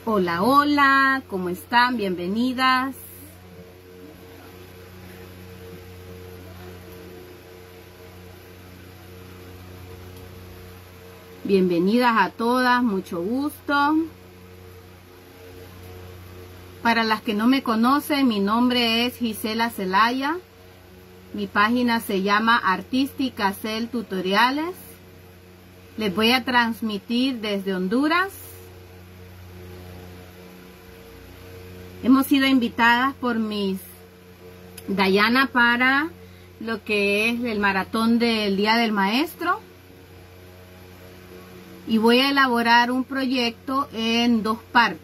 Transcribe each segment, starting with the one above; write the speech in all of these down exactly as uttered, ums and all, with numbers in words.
Hola, hola, ¿cómo están? Bienvenidas. Bienvenidas a todas, mucho gusto. Para las que no me conocen, mi nombre es Gisela Zelaya. Mi página se llama Artística Cel Tutoriales. Les voy a transmitir desde Honduras. Hemos sido invitadas por Miss Dayana para lo que es el maratón del Día del Maestro. Y voy a elaborar un proyecto en dos partes.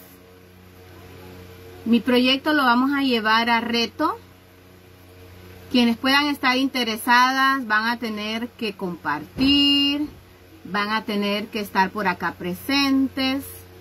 Mi proyecto lo vamos a llevar a reto. Quienes puedan estar interesadas van a tener que compartir, van a tener que estar por acá presentes.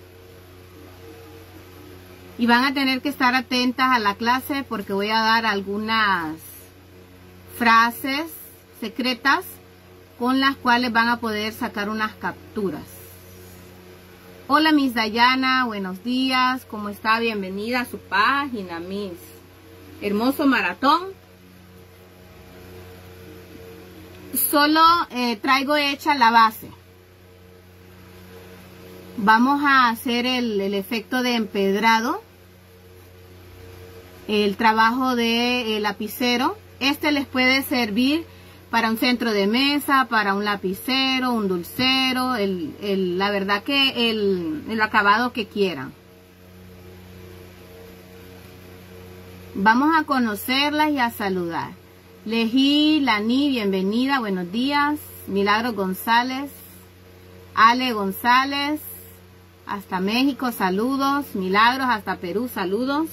Y van a tener que estar atentas a la clase porque voy a dar algunas frases secretas con las cuales van a poder sacar unas capturas. Hola Miss Dayana, buenos días, ¿cómo está? Bienvenida a su página, Miss. Hermoso maratón. Solo eh, traigo hecha la base. Vamos a hacer el, el efecto de empedrado. El trabajo de el lapicero. Este les puede servir para un centro de mesa, para un lapicero, un dulcero, el, el, la verdad que el, el acabado que quieran. Vamos a conocerlas y a saludar. Lejí, Lani, bienvenida, buenos días. Milagro González, Ale González, hasta México, saludos. Milagros, hasta Perú, saludos.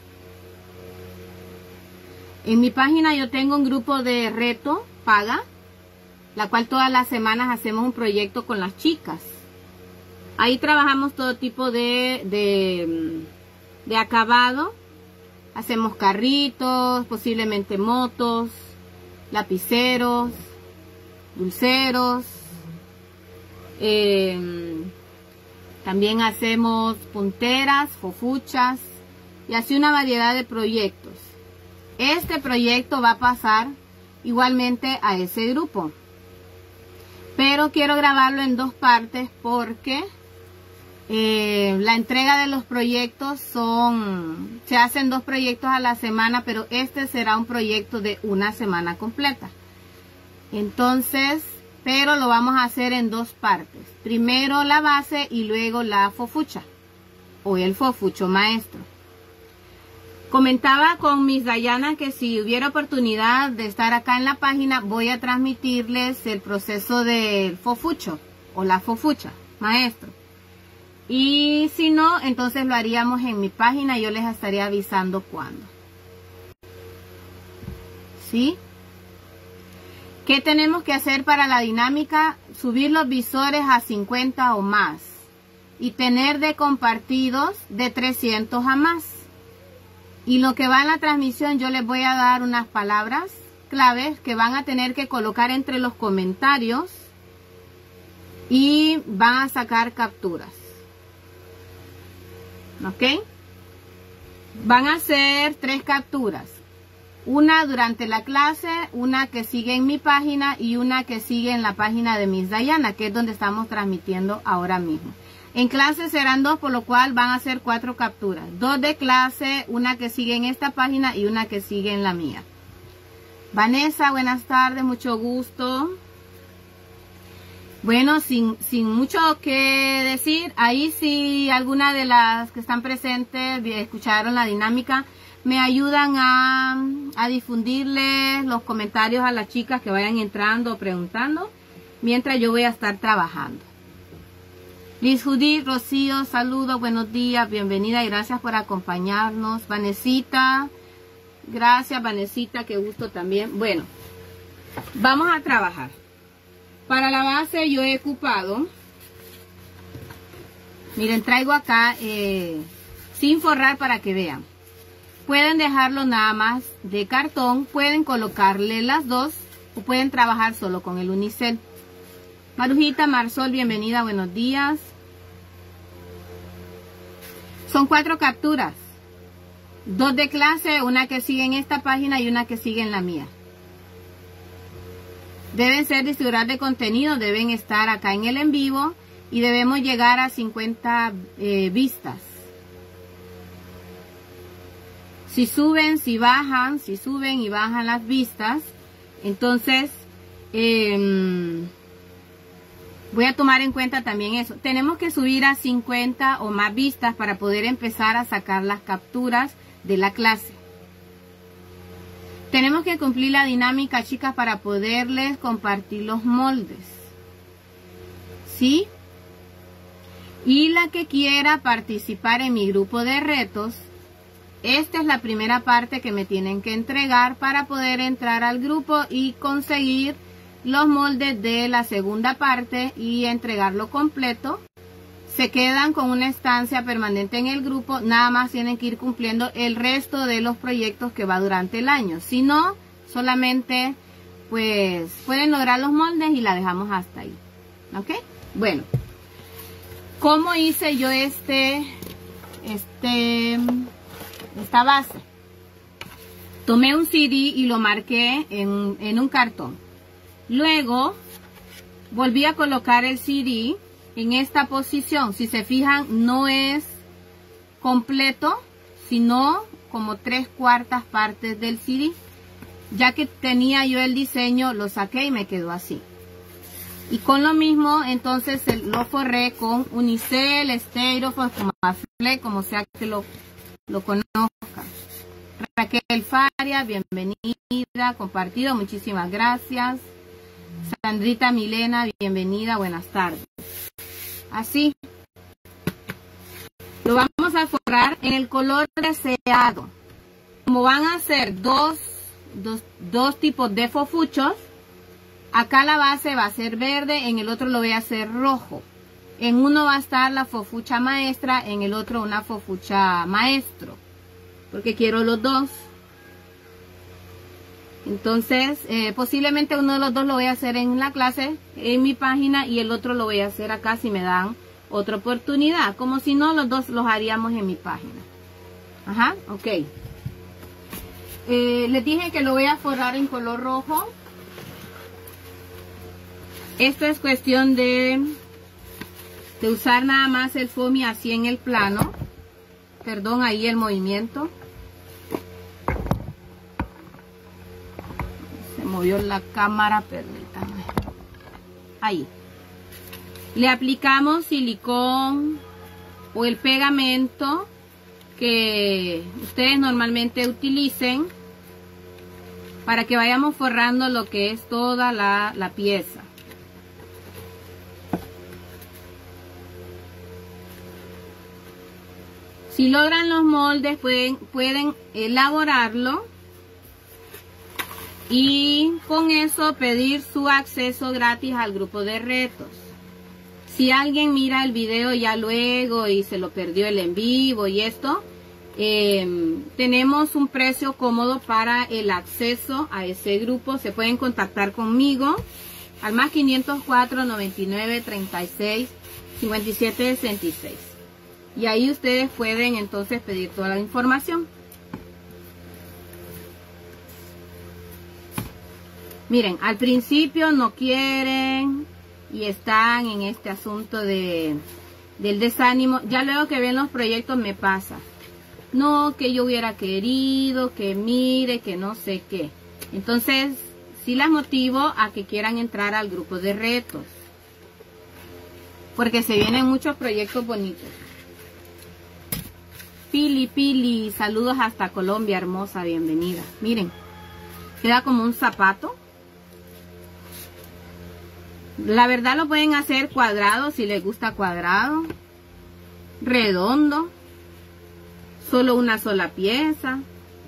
En mi página yo tengo un grupo de reto paga, la cual todas las semanas hacemos un proyecto con las chicas. Ahí trabajamos todo tipo de, de, de acabado. Hacemos carritos, posiblemente motos, lapiceros, dulceros. Eh, también hacemos punteras, fofuchas y así una variedad de proyectos. Este proyecto va a pasar igualmente a ese grupo, pero quiero grabarlo en dos partes porque eh, la entrega de los proyectos son, se hacen dos proyectos a la semana, pero este será un proyecto de una semana completa. Entonces, pero lo vamos a hacer en dos partes. Primero la base y luego la fofucha o el fofucho maestro. Comentaba con Miss Dayana que si hubiera oportunidad de estar acá en la página, voy a transmitirles el proceso del fofucho o la fofucha, maestro. Y si no, entonces lo haríamos en mi página, yo les estaría avisando cuándo. ¿Sí? ¿Qué tenemos que hacer para la dinámica? Subir los visores a cincuenta o más y tener de compartidos de trescientos a más. Y lo que va en la transmisión, yo les voy a dar unas palabras claves que van a tener que colocar entre los comentarios y van a sacar capturas. ¿Ok? Van a hacer tres capturas. Una durante la clase, una que sigue en mi página y una que sigue en la página de Miss Dayana, que es donde estamos transmitiendo ahora mismo. En clase serán dos, por lo cual van a ser cuatro capturas. Dos de clase, una que sigue en esta página y una que sigue en la mía. Vanessa, buenas tardes, mucho gusto. Bueno, sin, sin mucho que decir, ahí sí alguna de las que están presentes escucharon la dinámica, me ayudan a, a difundirles los comentarios a las chicas que vayan entrando o preguntando, mientras yo voy a estar trabajando. Liz Judith, Rocío, saludos, buenos días, bienvenida y gracias por acompañarnos. Vanesita, gracias Vanesita, qué gusto también. Bueno, vamos a trabajar. Para la base yo he ocupado, miren, traigo acá eh, sin forrar para que vean. Pueden dejarlo nada más de cartón, pueden colocarle las dos o pueden trabajar solo con el unicel. Marujita, Marsol, bienvenida, buenos días. Son cuatro capturas. Dos de clase, una que sigue en esta página y una que sigue en la mía. Deben ser distribuidores de contenido, deben estar acá en el en vivo y debemos llegar a cincuenta eh, vistas. Si suben, si bajan, si suben y bajan las vistas, entonces eh, voy a tomar en cuenta también eso. Tenemos que subir a cincuenta o más vistas para poder empezar a sacar las capturas de la clase. Tenemos que cumplir la dinámica, chicas, para poderles compartir los moldes. ¿Sí? Y la que quiera participar en mi grupo de retos, esta es la primera parte que me tienen que entregar para poder entrar al grupo y conseguir los moldes de la segunda parte y entregarlo completo. Se quedan con una estancia permanente en el grupo, nada más tienen que ir cumpliendo el resto de los proyectos que va durante el año. Si no, solamente pues pueden lograr los moldes y la dejamos hasta ahí. ¿Ok? Bueno, ¿cómo hice yo este, este, esta base? Tomé un C D y lo marqué en, en un cartón. Luego volví a colocar el C D en esta posición. Si se fijan, no es completo, sino como tres cuartas partes del C D. Ya que tenía yo el diseño, lo saqué y me quedó así. Y con lo mismo, entonces lo forré con unicel, Styrofoam, Flex, como sea que lo, lo conozcan. Raquel Faria, bienvenida, compartido, muchísimas gracias. Sandrita Milena, bienvenida, buenas tardes. Así. Lo vamos a forrar en el color deseado. Como van a ser dos, dos, dos tipos de fofuchos, acá la base va a ser verde, en el otro lo voy a hacer rojo. En uno va a estar la fofucha maestra, en el otro una fofucha maestro. Porque quiero los dos. Entonces, eh, posiblemente uno de los dos lo voy a hacer en la clase, en mi página, y el otro lo voy a hacer acá si me dan otra oportunidad. Como si no, los dos los haríamos en mi página. Ajá, ok. Eh, les dije que lo voy a forrar en color rojo. Esto es cuestión de, de usar nada más el foamy así en el plano. Perdón, ahí el movimiento. Se movió la cámara, permítanme. Ahí. Le aplicamos silicón o el pegamento que ustedes normalmente utilicen para que vayamos forrando lo que es toda la, la pieza. Si logran los moldes, pueden, pueden elaborarlo y con eso pedir su acceso gratis al grupo de retos. Si alguien mira el video ya luego y se lo perdió el en vivo y esto, eh, tenemos un precio cómodo para el acceso a ese grupo. Se pueden contactar conmigo al más quinientos cuatro, noventa y nueve, treinta y seis, cincuenta y siete, sesenta y seis. Y ahí ustedes pueden entonces pedir toda la información. Miren, al principio no quieren y están en este asunto de, del desánimo. Ya luego que ven los proyectos me pasa. No, que yo hubiera querido, que mire, que no sé qué. Entonces, sí las motivo a que quieran entrar al grupo de retos. Porque se vienen muchos proyectos bonitos. Pili, Pili, saludos hasta Colombia, hermosa, bienvenida. Miren, queda como un zapato. La verdad lo pueden hacer cuadrado si les gusta cuadrado, redondo, solo una sola pieza,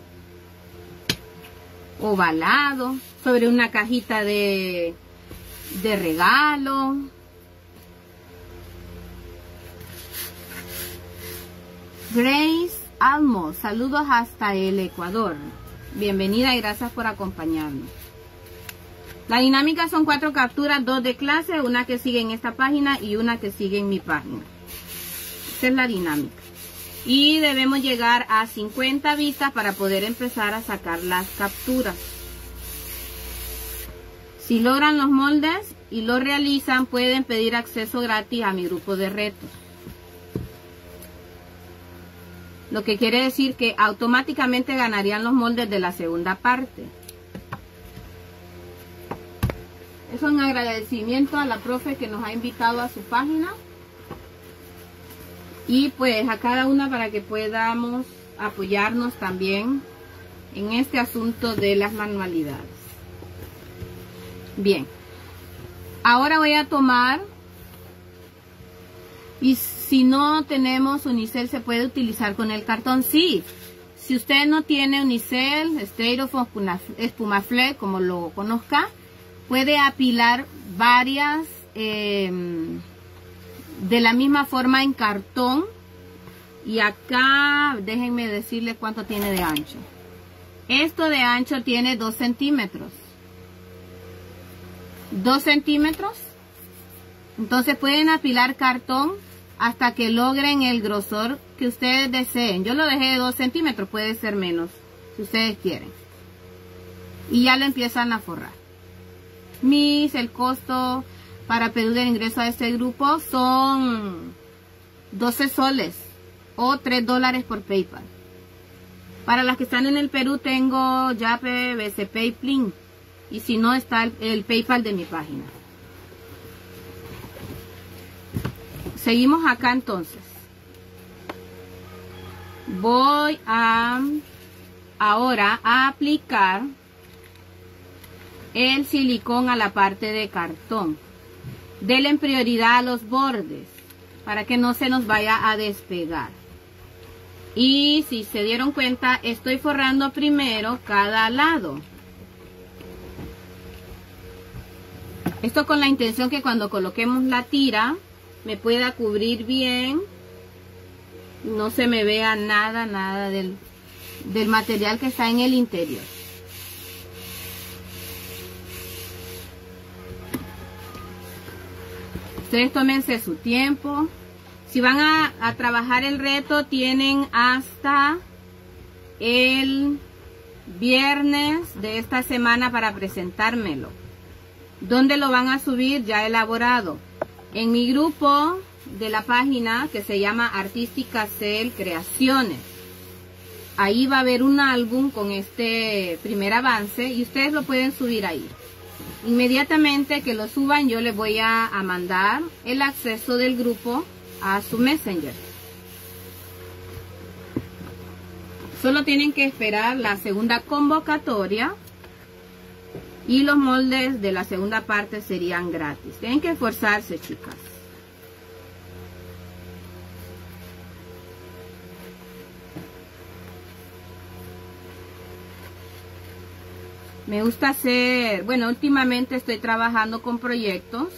ovalado, sobre una cajita de, de regalo. Grace Almo, saludos hasta el Ecuador. Bienvenida y gracias por acompañarnos. La dinámica son cuatro capturas, dos de clase, una que sigue en esta página y una que sigue en mi página. Esta es la dinámica. Y debemos llegar a cincuenta vistas para poder empezar a sacar las capturas. Si logran los moldes y lo realizan, pueden pedir acceso gratis a mi grupo de retos. Lo que quiere decir que automáticamente ganarían los moldes de la segunda parte. Es un agradecimiento a la profe que nos ha invitado a su página. Y pues a cada una para que podamos apoyarnos también en este asunto de las manualidades. Bien. Ahora voy a tomar, y si no tenemos unicel, se puede utilizar con el cartón. Sí, si usted no tiene unicel, styrofoam, espumaflex, como lo conozca, puede apilar varias eh, de la misma forma en cartón. Y acá, déjenme decirle cuánto tiene de ancho. Esto de ancho tiene dos centímetros. dos centímetros. Entonces pueden apilar cartón hasta que logren el grosor que ustedes deseen. Yo lo dejé de dos centímetros, puede ser menos si ustedes quieren. Y ya lo empiezan a forrar. Mis, el costo para pedir el ingreso a este grupo son doce soles o tres dólares por PayPal. Para las que están en el Perú tengo Yape, B C P y Plin. Y si no, está el, el PayPal de mi página. Seguimos acá entonces. Voy a ahora a aplicar el silicón a la parte de cartón. Denle prioridad a los bordes para que no se nos vaya a despegar. Y si se dieron cuenta, estoy forrando primero cada lado. Esto con la intención que cuando coloquemos la tira me pueda cubrir bien, no se me vea nada, nada del, del material que está en el interior. Ustedes tómense su tiempo. Si van a, a trabajar el reto, tienen hasta el viernes de esta semana para presentármelo. ¿Dónde lo van a subir? Ya elaborado. En mi grupo de la página que se llama Artística Cel Creaciones. Ahí va a haber un álbum con este primer avance y ustedes lo pueden subir ahí. Inmediatamente que lo suban, yo les voy a, a mandar el acceso del grupo a su Messenger. Solo tienen que esperar la segunda convocatoria y los moldes de la segunda parte serían gratis. Tienen que esforzarse, chicas. Me gusta hacer, bueno, últimamente estoy trabajando con proyectos.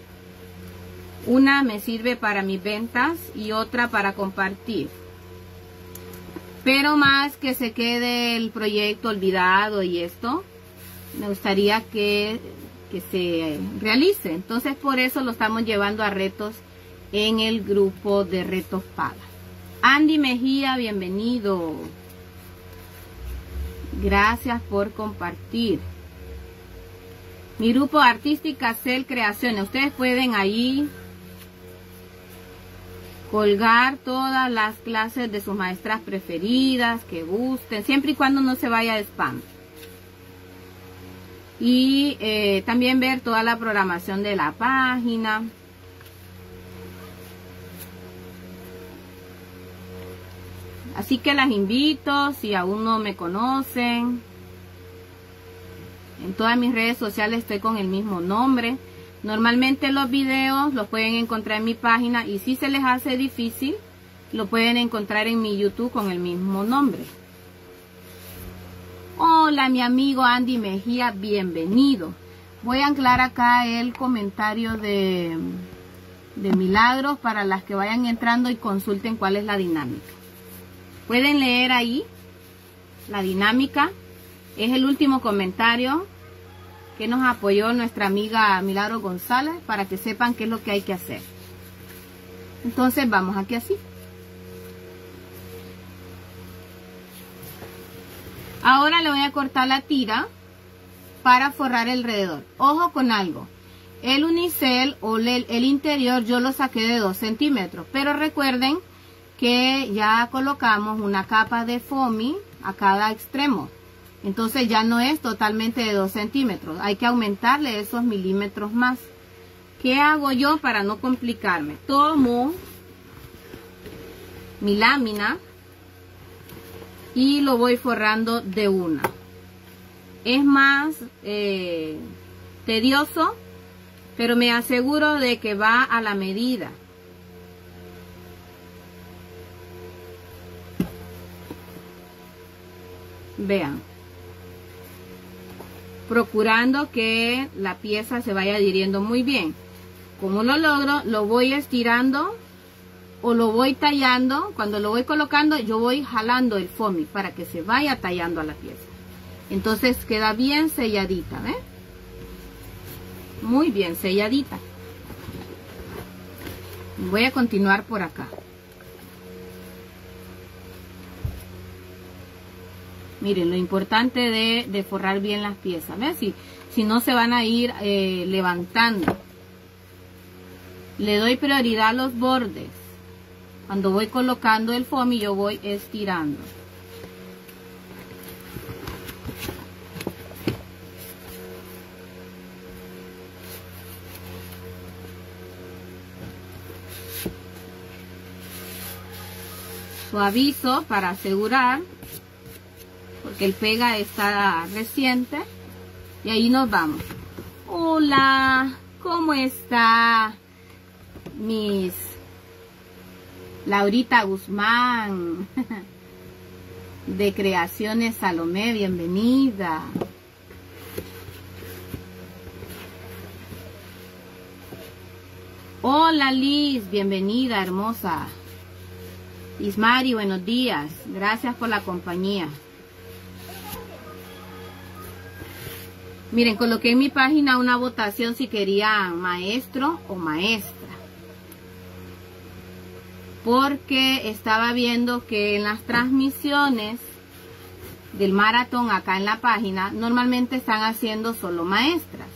Una me sirve para mis ventas y otra para compartir. Pero más que se quede el proyecto olvidado y esto, me gustaría que, que se realice. Entonces por eso lo estamos llevando a retos en el grupo de Retos Paga. Andy Mejía, bienvenido. Gracias por compartir. Mi grupo Artística Cel Creaciones. Ustedes pueden ahí colgar todas las clases de sus maestras preferidas que gusten, siempre y cuando no se vaya a spam. Y eh, también ver toda la programación de la página. Así que las invito, si aún no me conocen. En todas mis redes sociales estoy con el mismo nombre. Normalmente los videos los pueden encontrar en mi página y si se les hace difícil, lo pueden encontrar en mi YouTube con el mismo nombre. Hola, mi amigo Andy Mejía, bienvenido. Voy a anclar acá el comentario de, de Milagros para las que vayan entrando y consulten cuál es la dinámica. Pueden leer ahí la dinámica. Es el último comentario que nos apoyó nuestra amiga Milagros González para que sepan qué es lo que hay que hacer. Entonces vamos aquí así. Ahora le voy a cortar la tira para forrar alrededor. Ojo con algo. El unicel o el, el interior yo lo saqué de dos centímetros. Pero recuerden que ya colocamos una capa de foamy a cada extremo. Entonces ya no es totalmente de dos centímetros. Hay que aumentarle esos milímetros más. ¿Qué hago yo para no complicarme? Tomo mi lámina y lo voy forrando de una. Es más eh, tedioso, pero me aseguro de que va a la medida. Vean, procurando que la pieza se vaya adhiriendo muy bien. Como lo logro, lo voy estirando o lo voy tallando. Cuando lo voy colocando, yo voy jalando el foamy para que se vaya tallando a la pieza. Entonces queda bien selladita, ¿ven? Muy bien selladita. Voy a continuar por acá. Miren, lo importante de, de forrar bien las piezas, ¿ves? Si, si no se van a ir eh, levantando. Le doy prioridad a los bordes. Cuando voy colocando el foamy, yo voy estirando. Suavizo para asegurar, porque el pega está reciente. Y ahí nos vamos. Hola, ¿cómo está mis Laurita Guzmán de Creaciones Salomé? Bienvenida. Hola Liz, bienvenida hermosa. Ismari, buenos días. Gracias por la compañía. Miren, coloqué en mi página una votación si querían maestro o maestra. Porque estaba viendo que en las transmisiones del maratón acá en la página, normalmente están haciendo solo maestras.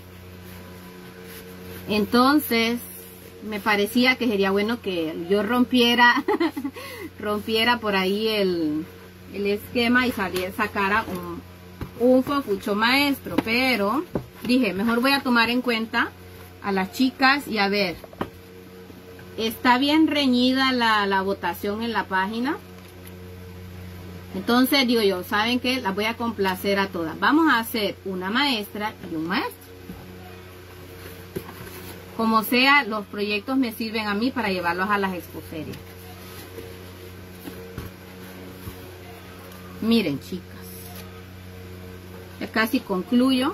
Entonces, me parecía que sería bueno que yo rompiera, rompiera por ahí el, el esquema y saliera, sacara un, un fofucho maestro. Pero dije, mejor voy a tomar en cuenta a las chicas y a ver. Está bien reñida la, la votación en la página. Entonces digo yo, ¿saben qué? Las voy a complacer a todas. Vamos a hacer una maestra y un maestro. Como sea, los proyectos me sirven a mí para llevarlos a las expoferias. Miren, chicas. Ya casi concluyo.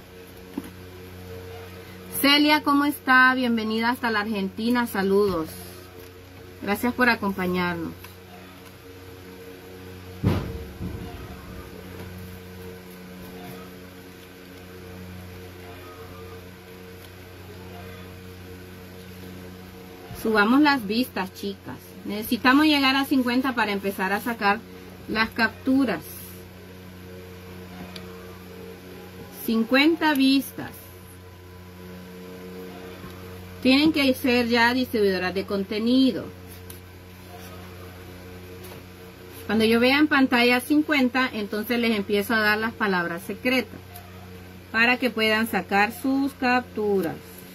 Celia, ¿cómo está? Bienvenida hasta la Argentina. Saludos. Gracias por acompañarnos. Subamos las vistas, chicas. Necesitamos llegar a cincuenta para empezar a sacar las capturas. cincuenta vistas. Tienen que ser ya distribuidoras de contenido. Cuando yo vea en pantalla cincuenta, entonces les empiezo a dar las palabras secretas para que puedan sacar sus capturas.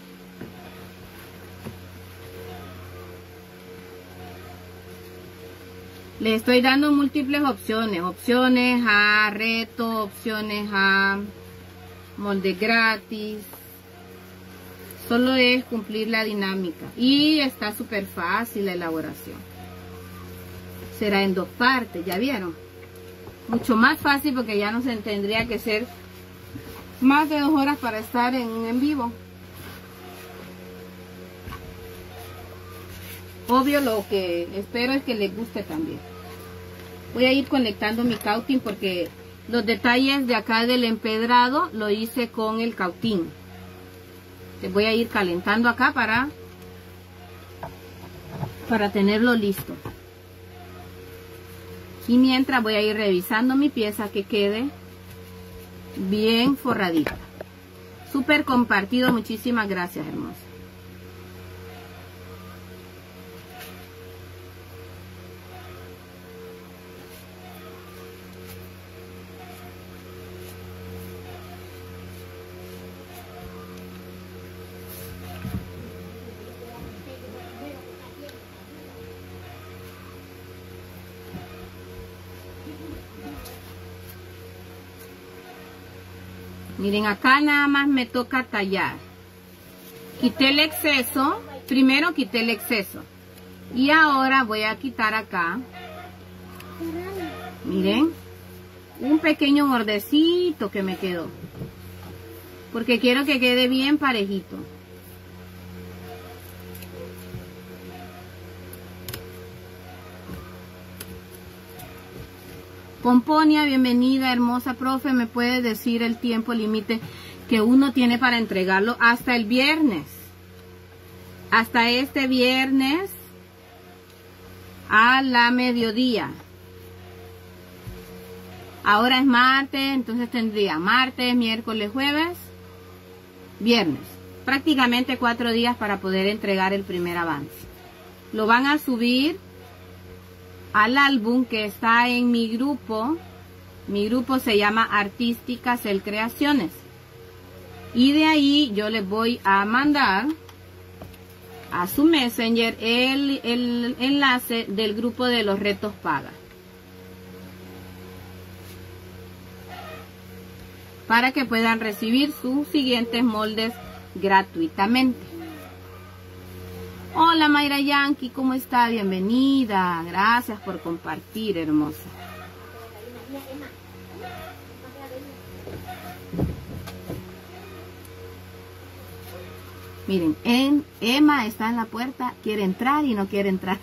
Les estoy dando múltiples opciones. Opciones a reto, opciones a molde gratis. Solo es cumplir la dinámica. Y está súper fácil la elaboración. Será en dos partes, ¿ya vieron? Mucho más fácil porque ya no se tendría que ser más de dos horas para estar en, en vivo. Obvio, lo que espero es que les guste también. Voy a ir conectando mi cautín porque los detalles de acá del empedrado lo hice con el cautín. Les voy a ir calentando acá para, para tenerlo listo. Y mientras voy a ir revisando mi pieza que quede bien forradita. Súper compartido, muchísimas gracias, hermosa. Miren, acá nada más me toca tallar. Quité el exceso. Primero quité el exceso. Y ahora voy a quitar acá. Miren. Un pequeño bordecito que me quedó. Porque quiero que quede bien parejito. Pomponia, bienvenida, hermosa profe. ¿Me puede decir el tiempo límite que uno tiene para entregarlo? Hasta el viernes. Hasta este viernes a la mediodía. Ahora es martes, entonces tendría martes, miércoles, jueves, viernes. Prácticamente cuatro días para poder entregar el primer avance. Lo van a subir al álbum que está en mi grupo. Mi grupo se llama Artísticas El Creaciones. Y de ahí yo les voy a mandar a su Messenger el, el enlace del grupo de los retos paga. Para que puedan recibir sus siguientes moldes gratuitamente. Hola Mayra Yankee, ¿cómo está? Bienvenida. Gracias por compartir, hermosa. Miren, en, Emma está en la puerta, quiere entrar y no quiere entrar.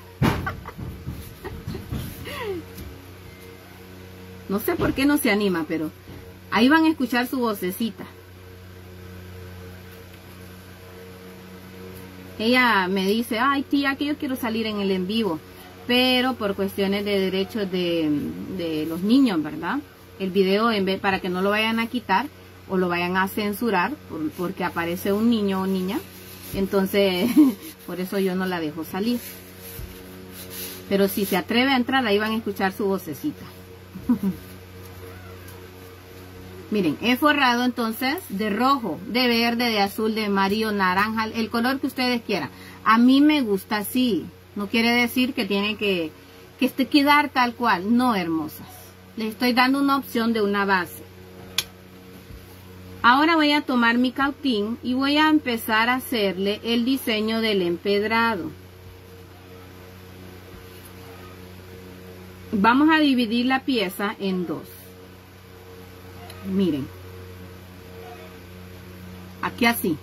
No sé por qué no se anima, pero ahí van a escuchar su vocecita. Ella me dice, ay tía, que yo quiero salir en el en vivo, pero por cuestiones de derechos de, de los niños, ¿verdad? El video, en vez, para que no lo vayan a quitar o lo vayan a censurar, por, porque aparece un niño o niña, entonces por eso yo no la dejo salir. Pero si se atreve a entrar, ahí van a escuchar su vocecita. Miren, he forrado entonces de rojo, de verde, de azul, de amarillo, naranja, el color que ustedes quieran. A mí me gusta así. No quiere decir que tiene que, que este quedar tal cual. No, hermosas. Les estoy dando una opción de una base. Ahora voy a tomar mi cautín y voy a empezar a hacerle el diseño del empedrado. Vamos a dividir la pieza en dos. Miren, aquí así,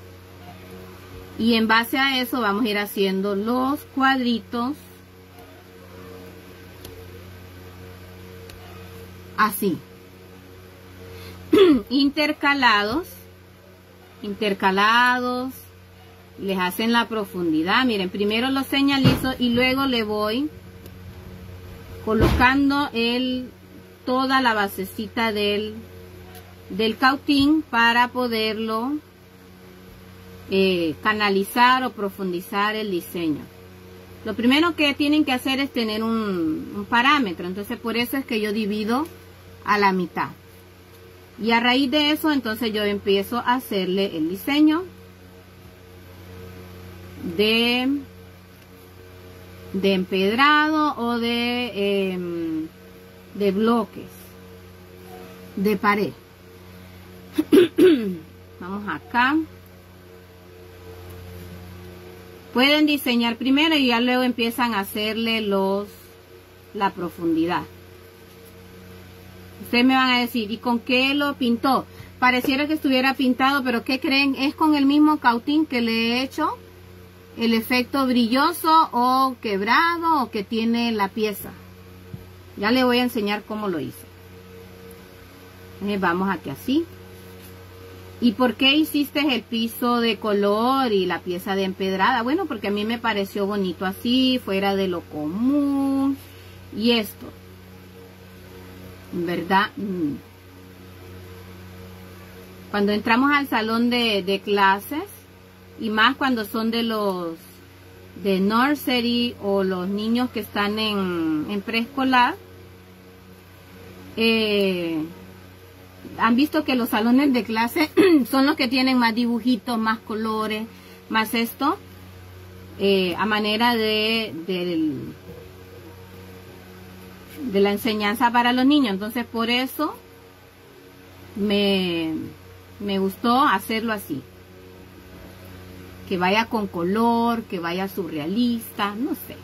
y en base a eso vamos a ir haciendo los cuadritos así, intercalados, intercalados, les hacen la profundidad. Miren, primero los señalizo y luego le voy colocando el toda la basecita del, del cautín para poderlo eh, canalizar o profundizar el diseño. Lo primero que tienen que hacer es tener un, un parámetro, entonces por eso es que yo divido a la mitad. Y a raíz de eso, entonces yo empiezo a hacerle el diseño de, de empedrado o de... Eh, de bloques de pared. Vamos acá. Pueden diseñar primero y ya luego empiezan a hacerle los la profundidad. Ustedes me van a decir, ¿y con qué lo pintó? Pareciera que estuviera pintado, pero ¿qué creen? Es con el mismo cautín que le he hecho el efecto brilloso o quebrado o que tiene la pieza. Ya le voy a enseñar cómo lo hice. Eh, vamos aquí así. ¿Y por qué hiciste el piso de color y la pieza de empedrada? Bueno, porque a mí me pareció bonito así, fuera de lo común. Y esto, ¿verdad? Cuando entramos al salón de, de clases, y más cuando son de los de nursery o los niños que están en, en preescolar, eh, han visto que los salones de clase son los que tienen más dibujitos, más colores, más esto, eh, a manera de, de, de la enseñanza para los niños. Entonces por eso me, me gustó hacerlo así. Que vaya con color, que vaya surrealista, no sé.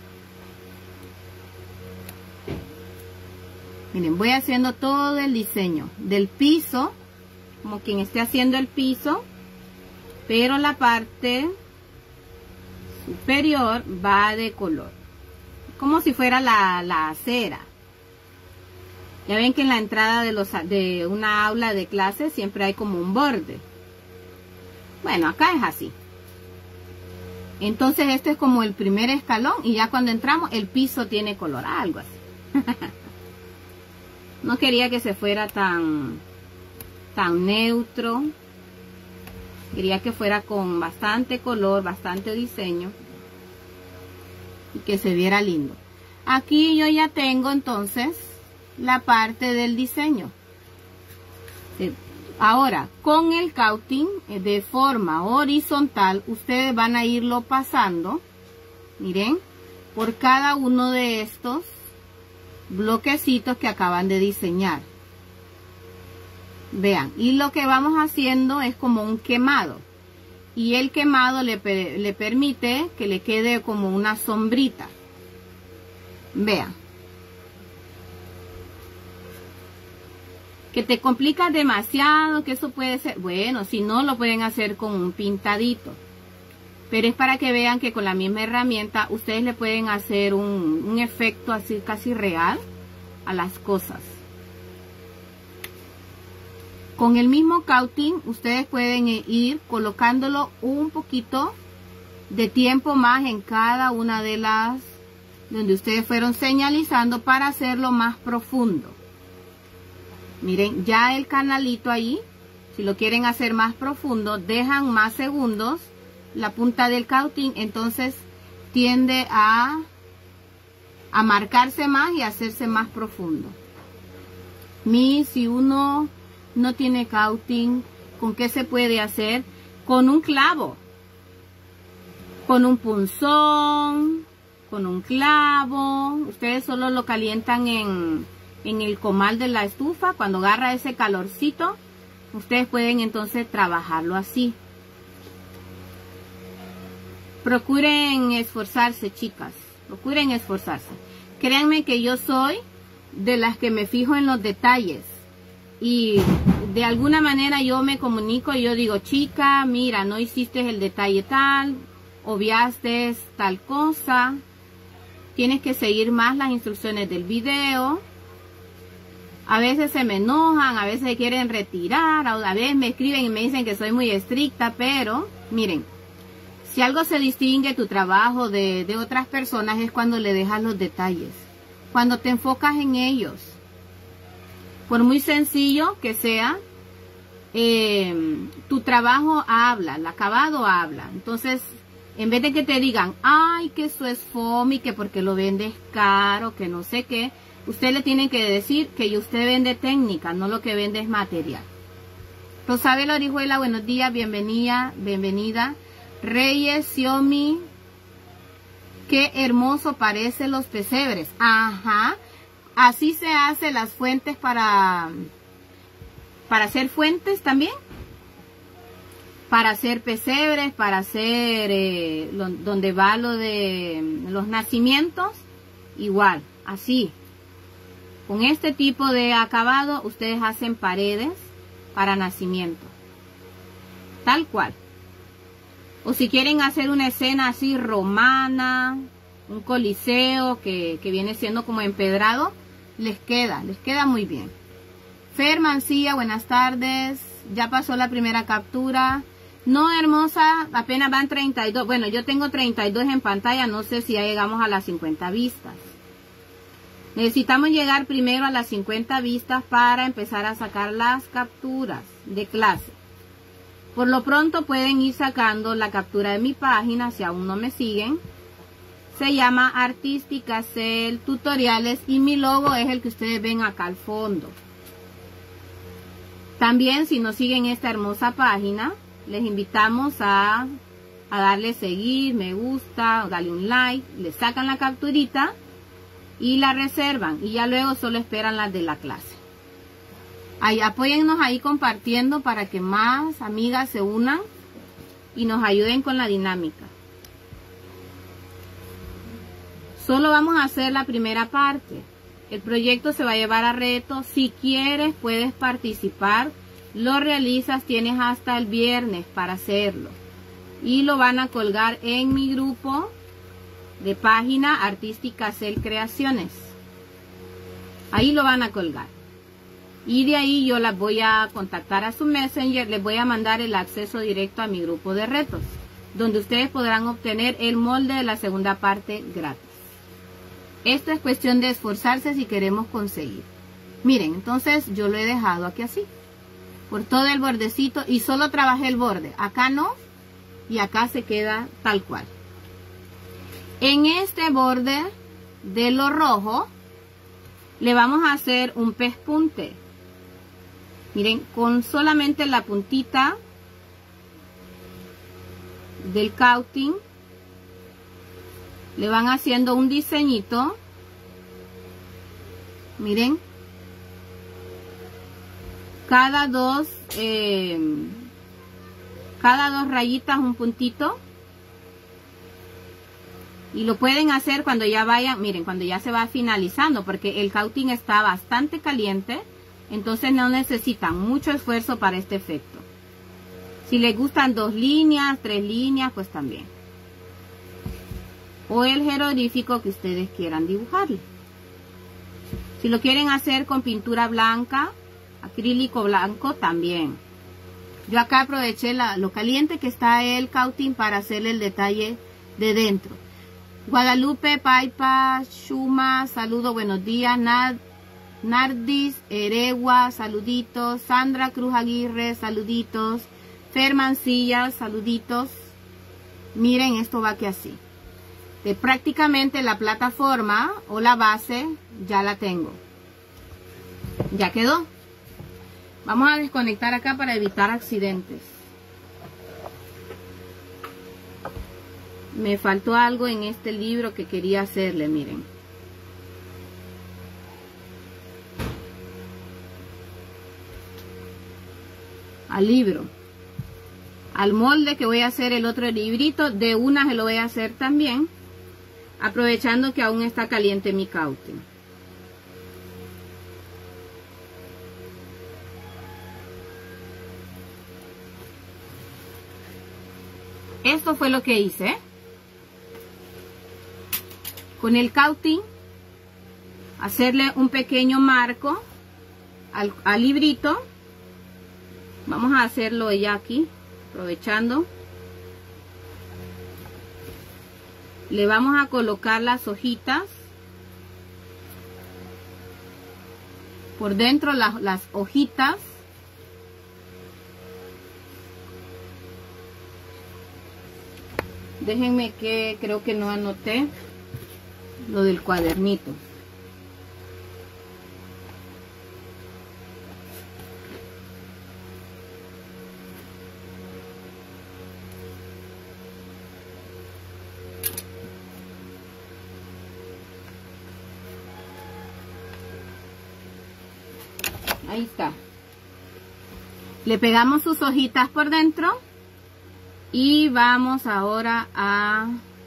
Miren, voy haciendo todo el diseño del piso, como quien esté haciendo el piso, pero la parte superior va de color, como si fuera la, la acera. Ya ven que en la entrada de, los, de una aula de clase siempre hay como un borde. Bueno, acá es así. Entonces este es como el primer escalón y ya cuando entramos el piso tiene color, algo así. No quería que se fuera tan, tan neutro. Quería que fuera con bastante color, bastante diseño. Y que se viera lindo. Aquí yo ya tengo entonces la parte del diseño. Ahora, con el cutting de forma horizontal, ustedes van a irlo pasando, miren, por cada uno de estos bloquecitos que acaban de diseñar. Vean, y lo que vamos haciendo es como un quemado. Y el quemado le, le permite que le quede como una sombrita. Vean. Que te complica demasiado, que eso puede ser, bueno, si no lo pueden hacer con un pintadito. Pero es para que vean que con la misma herramienta ustedes le pueden hacer un, un efecto así casi real a las cosas. Con el mismo cutting ustedes pueden ir colocándolo un poquito de tiempo más en cada una de las donde ustedes fueron señalizando para hacerlo más profundo. Miren, ya el canalito ahí, si lo quieren hacer más profundo, dejan más segundos la punta del cutting, entonces tiende a, a marcarse más y a hacerse más profundo. Mi, si uno no tiene cutting, ¿con qué se puede hacer? Con un clavo, con un punzón, con un clavo. Ustedes solo lo calientan en... en el comal de la estufa, cuando agarra ese calorcito, ustedes pueden entonces trabajarlo así. Procuren esforzarse, chicas, procuren esforzarse. Créanme que yo soy de las que me fijo en los detalles y de alguna manera yo me comunico y yo digo, chica, mira, no hiciste el detalle tal, obviaste tal cosa, tienes que seguir más las instrucciones del video. A veces se me enojan, a veces se quieren retirar, a veces me escriben y me dicen que soy muy estricta, pero miren, si algo se distingue tu trabajo de, de otras personas es cuando le dejas los detalles, cuando te enfocas en ellos. Por muy sencillo que sea, eh, tu trabajo habla, el acabado habla. Entonces, en vez de que te digan, ay, que eso es fome, que porque lo vendes caro, que no sé qué, usted le tiene que decir que usted vende técnica, no lo que vende es material. Rosabel Orihuela, buenos días, bienvenida, bienvenida. Reyes, Xiaomi, qué hermoso parecen los pesebres. Ajá, así se hacen las fuentes para, para hacer fuentes también. Para hacer pesebres, para hacer eh, lo, donde va lo de los nacimientos, igual, así. Con este tipo de acabado, ustedes hacen paredes para nacimiento. Tal cual. O si quieren hacer una escena así romana, un coliseo que, que viene siendo como empedrado, les queda, les queda muy bien. Fer Mancilla, buenas tardes. Ya pasó la primera captura. No, hermosa, apenas van treinta y dos. Bueno, yo tengo treinta y dos en pantalla, no sé si ya llegamos a las cincuenta vistas. Necesitamos llegar primero a las cincuenta vistas para empezar a sacar las capturas de clase. Por lo pronto pueden ir sacando la captura de mi página si aún no me siguen. Se llama Artística Cel Tutoriales y mi logo es el que ustedes ven acá al fondo. También si nos siguen esta hermosa página, les invitamos a, a darle seguir, me gusta, o darle un like, le sacan la capturita y la reservan y ya luego solo esperan las de la clase. Ahí, apóyennos ahí compartiendo para que más amigas se unan y nos ayuden con la dinámica. Solo vamos a hacer la primera parte. El proyecto se va a llevar a reto. Si quieres puedes participar. Lo realizas, tienes hasta el viernes para hacerlo. Y lo van a colgar en mi grupo de página Artística Cel Creaciones. Ahí lo van a colgar. Y de ahí yo las voy a contactar a su Messenger. Les voy a mandar el acceso directo a mi grupo de retos, donde ustedes podrán obtener el molde de la segunda parte gratis. Esto es cuestión de esforzarse si queremos conseguir. Miren, entonces yo lo he dejado aquí así, por todo el bordecito, y solo trabajé el borde. Acá no, y acá se queda tal cual. En este borde de lo rojo, le vamos a hacer un pespunte. Miren, con solamente la puntita del cautín, le van haciendo un diseñito. Miren, cada dos eh, cada dos rayitas un puntito, y lo pueden hacer cuando ya vayan, miren, cuando ya se va finalizando, porque el cautín está bastante caliente, entonces no necesitan mucho esfuerzo para este efecto. Si les gustan dos líneas, tres líneas, pues también. O el jeroglífico que ustedes quieran dibujarle. Si lo quieren hacer con pintura blanca, acrílico blanco, también. Yo acá aproveché la, lo caliente que está el cautín para hacerle el detalle de dentro. Guadalupe, Paipa, Shuma, saludo, buenos días. Nad, Nardis, Eregua, saluditos. Sandra Cruz Aguirre, saluditos. Fer Mancilla, saluditos. Miren, esto va que así. De prácticamente la plataforma o la base ya la tengo. Ya quedó. Vamos a desconectar acá para evitar accidentes. Me faltó algo en este libro que quería hacerle, miren. Al libro. Al molde que voy a hacer el otro librito, de una se lo voy a hacer también, aprovechando que aún está caliente mi cautín. Esto fue lo que hice. Con el cautín, hacerle un pequeño marco al, al librito. Vamos a hacerlo ya aquí, aprovechando. Le vamos a colocar las hojitas por dentro, las, las hojitas. Déjenme que creo que no anoté lo del cuadernito. Ahí está. Le pegamos sus hojitas por dentro y vamos ahora a,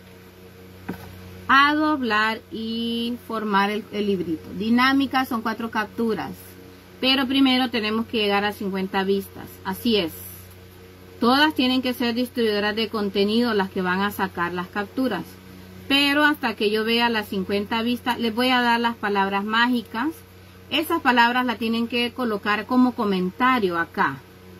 a doblar y formar el, el librito. Dinámica son cuatro capturas, pero primero tenemos que llegar a cincuenta vistas. Así es. Todas tienen que ser distribuidoras de contenido las que van a sacar las capturas. Pero hasta que yo vea las cincuenta vistas, les voy a dar las palabras mágicas. Esas palabras las tienen que colocar como comentario acá.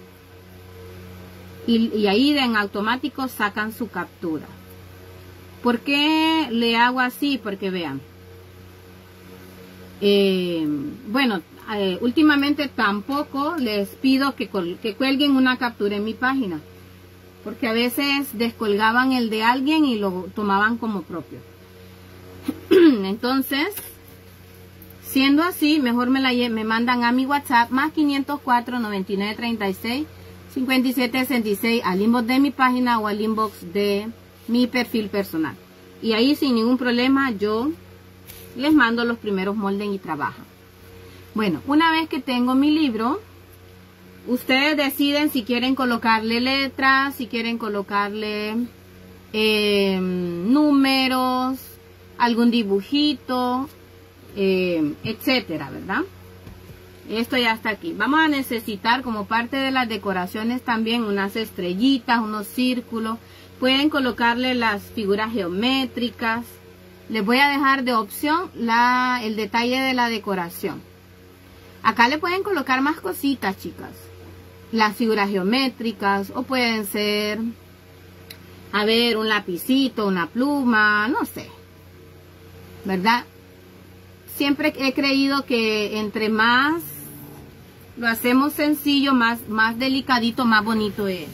Y, y ahí en automático sacan su captura. ¿Por qué le hago así? Porque vean. Eh, bueno, eh, últimamente tampoco les pido que, que cuelguen una captura en mi página, porque a veces descolgaban el de alguien y lo tomaban como propio. Entonces, siendo así, mejor me, la, me mandan a mi WhatsApp más quinientos cuatro, noventa y nueve, treinta y seis, cincuenta y siete, sesenta y seis al inbox de mi página o al inbox de mi perfil personal. Y ahí sin ningún problema yo les mando los primeros moldes y trabajan. Bueno, una vez que tengo mi libro, ustedes deciden si quieren colocarle letras, si quieren colocarle eh, números, algún dibujito, eh, etcétera, ¿verdad? Esto ya está aquí. Vamos a necesitar como parte de las decoraciones también unas estrellitas, unos círculos. Pueden colocarle las figuras geométricas. Les voy a dejar de opción la, el detalle de la decoración. Acá le pueden colocar más cositas, chicas. Las figuras geométricas, o pueden ser, a ver, un lapicito, una pluma, no sé, ¿verdad? Siempre he creído que entre más lo hacemos sencillo, más, más delicadito, más bonito es.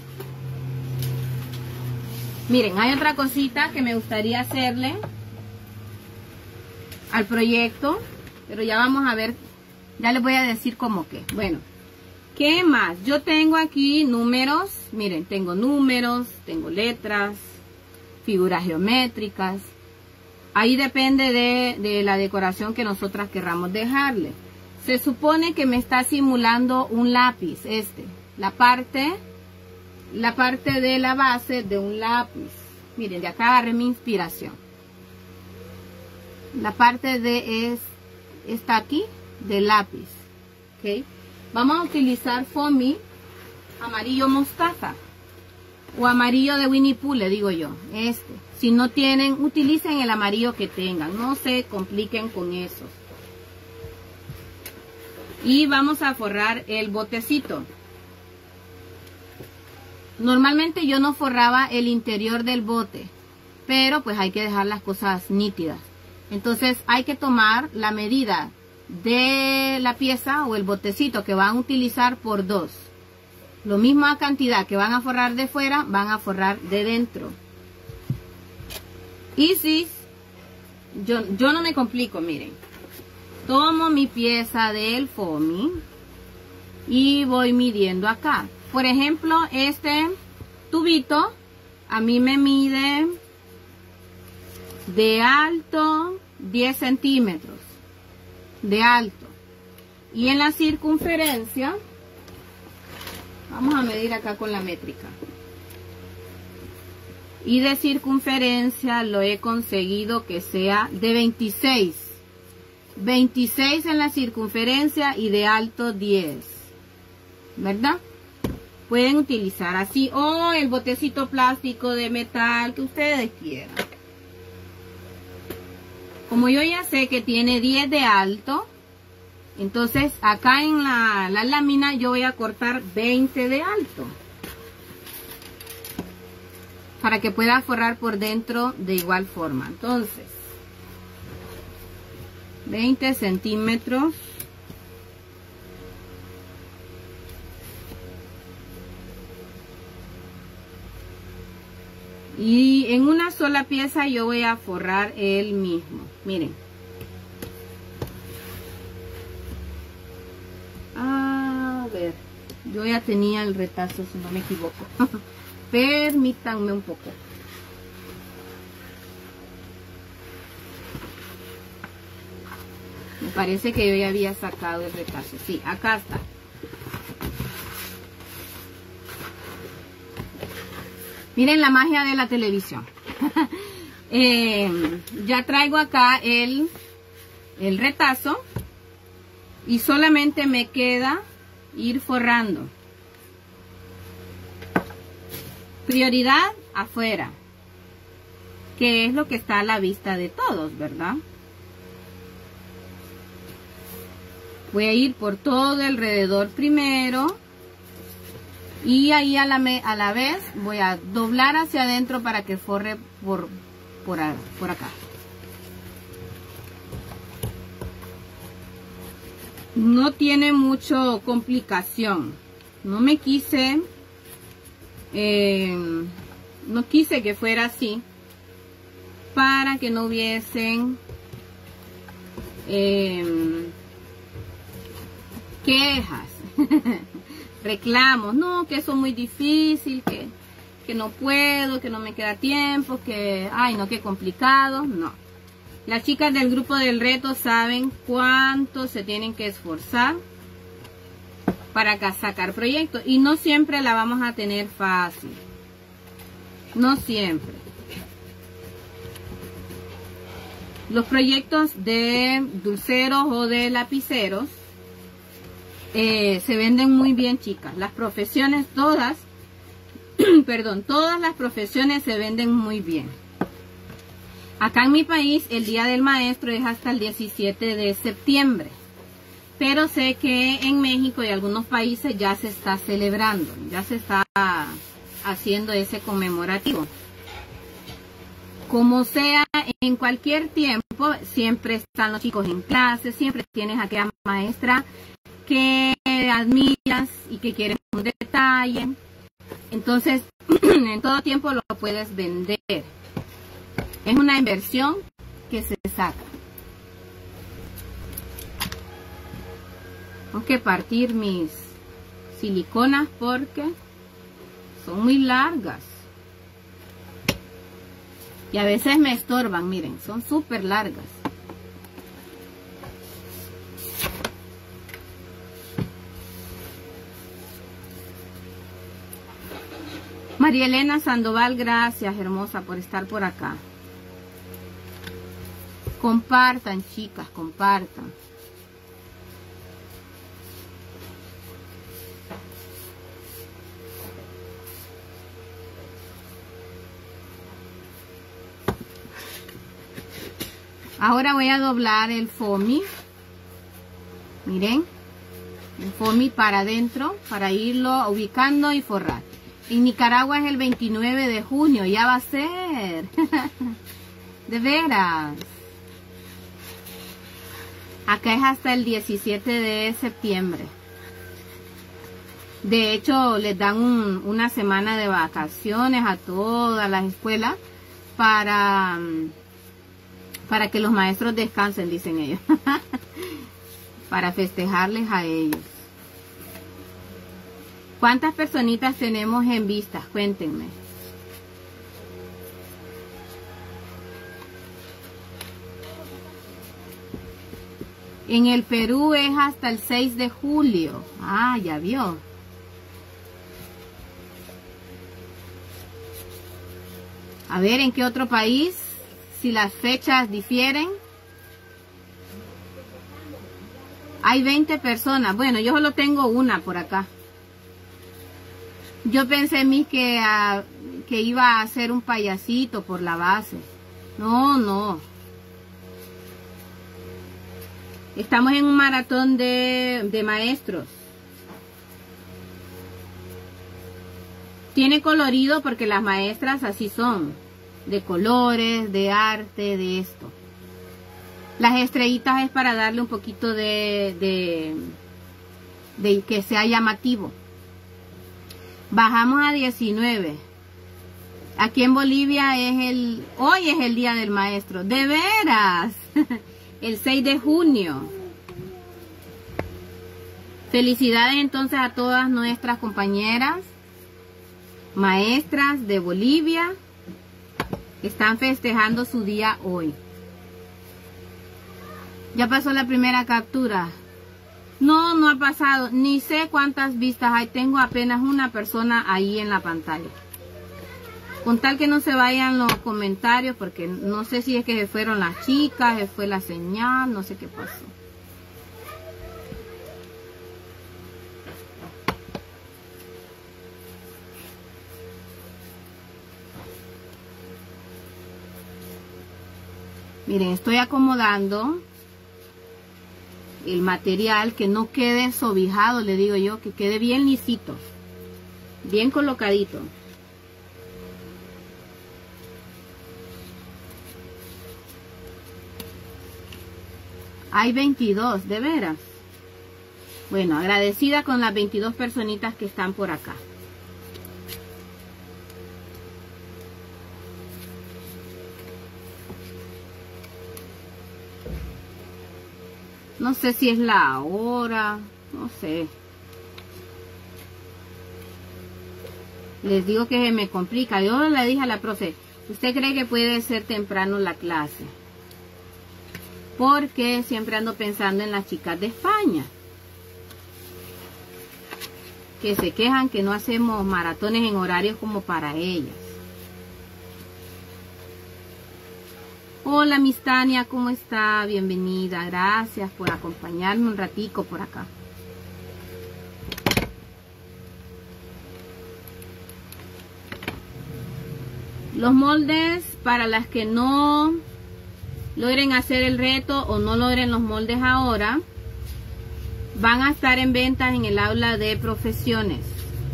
Miren, hay otra cosita que me gustaría hacerle al proyecto, pero ya vamos a ver, ya les voy a decir cómo que. Bueno, ¿qué más? Yo tengo aquí números, miren, tengo números, tengo letras, figuras geométricas. Ahí depende de, de la decoración que nosotras querramos dejarle. Se supone que me está simulando un lápiz, este, la parte, la parte de la base de un lápiz. Miren, de acá agarré mi inspiración. La parte de es, está aquí, de lápiz, ¿ok? Vamos a utilizar foamy amarillo mostaza o amarillo de Winnie Pooh, le digo yo, este. Si no tienen, utilicen el amarillo que tengan, no se compliquen con eso. Y vamos a forrar el botecito. Normalmente yo no forraba el interior del bote, pero pues hay que dejar las cosas nítidas. Entonces hay que tomar la medida de la pieza o el botecito que van a utilizar por dos. Lo misma cantidad que van a forrar de fuera, van a forrar de dentro. Y si yo, yo no me complico, miren. Tomo mi pieza del foamy y voy midiendo acá. Por ejemplo, este tubito a mí me mide de alto diez centímetros. De alto. Y en la circunferencia, vamos a medir acá con la métrica. Y de circunferencia lo he conseguido que sea de veintiséis. veintiséis en la circunferencia y de alto diez. ¿Verdad? Pueden utilizar así o el botecito plástico de metal que ustedes quieran. Como yo ya sé que tiene diez de alto, entonces acá en la, la lámina yo voy a cortar veinte de alto. Para que pueda forrar por dentro de igual forma. Entonces, veinte centímetros. Y en una sola pieza yo voy a forrar el mismo. Miren. A ver. Yo ya tenía el retazo, si no me equivoco. Permítanme un poco. Me parece que yo ya había sacado el retazo. Sí, acá está. Miren la magia de la televisión. eh, ya traigo acá el, el retazo. Y solamente me queda ir forrando. Prioridad afuera, que es lo que está a la vista de todos, ¿verdad? Voy a ir por todo alrededor primero y ahí a la, me, a la vez voy a doblar hacia adentro para que forre por, por, por acá. no tiene mucho complicación. No me quise, eh, no quise que fuera así, para que no hubiesen eh, quejas, reclamos, no, que eso es muy difícil, que, que no puedo, que no me queda tiempo, que, ay, no, qué complicado, no. Las chicas del grupo del reto saben cuánto se tienen que esforzar para sacar proyectos, y no siempre la vamos a tener fácil, no siempre. Los proyectos de dulceros o de lapiceros eh, se venden muy bien, chicas. Las profesiones todas, perdón, todas las profesiones se venden muy bien. Acá en mi país el Día del Maestro es hasta el diecisiete de septiembre. Pero sé que en México y algunos países ya se está celebrando, ya se está haciendo ese conmemorativo. Como sea, en cualquier tiempo, siempre están los chicos en clase, siempre tienes a aquella maestra que admiras y que quieres un detalle. Entonces, en todo tiempo lo puedes vender. Es una inversión que se saca. Tengo que partir mis siliconas porque son muy largas. Y a veces me estorban, miren, son súper largas. María Elena Sandoval, gracias, hermosa, por estar por acá. Compartan, chicas, compartan. Ahora voy a doblar el foamy. Miren, el foamy para adentro, para irlo ubicando y forrar. En Nicaragua es el veintinueve de junio, ya va a ser. De veras. Acá es hasta el diecisiete de septiembre. De hecho, les dan un, una semana de vacaciones a todas las escuelas para... para que los maestros descansen, dicen ellos. Para festejarles a ellos. ¿Cuántas personitas tenemos en vistas? Cuéntenme. En el Perú es hasta el seis de julio. Ah, ya vio. A ver, ¿en qué otro país? Si las fechas difieren. Hay veinte personas. Bueno, yo solo tengo una por acá. Yo pensé en mí que, uh, que iba a hacer un payasito por la base. No, no. Estamos en un maratón de, de maestros. Tiene colorido porque las maestras así son. De colores, de arte, de esto. Las estrellitas es para darle un poquito de, de, de que sea llamativo. Bajamos a diecinueve. Aquí en Bolivia es el, hoy es el Día del Maestro. ¡De veras! El seis de junio. Felicidades entonces a todas nuestras compañeras maestras de Bolivia. Están festejando su día hoy. Ya pasó la primera captura. No, no ha pasado. Ni sé cuántas vistas hay. Tengo apenas una persona ahí en la pantalla. Con tal que no se vayan los comentarios, porque no sé si es que se fueron las chicas, se fue la señal, no sé qué pasó. Miren, estoy acomodando el material, que no quede sobijado, le digo yo, que quede bien lisito, bien colocadito. Hay veintidós, de veras. Bueno, agradecida con las veintidós personitas que están por acá. No sé si es la hora, no sé. Les digo que se me complica. Yo le dije a la profe, ¿usted cree que puede ser temprano la clase? Porque siempre ando pensando en las chicas de España, que se quejan que no hacemos maratones en horarios como para ellas. Hola, Miss Tania, ¿cómo está? Bienvenida, gracias por acompañarme un ratico por acá. Los moldes, para las que no logren hacer el reto o no logren los moldes ahora, van a estar en ventas en el aula de profesiones.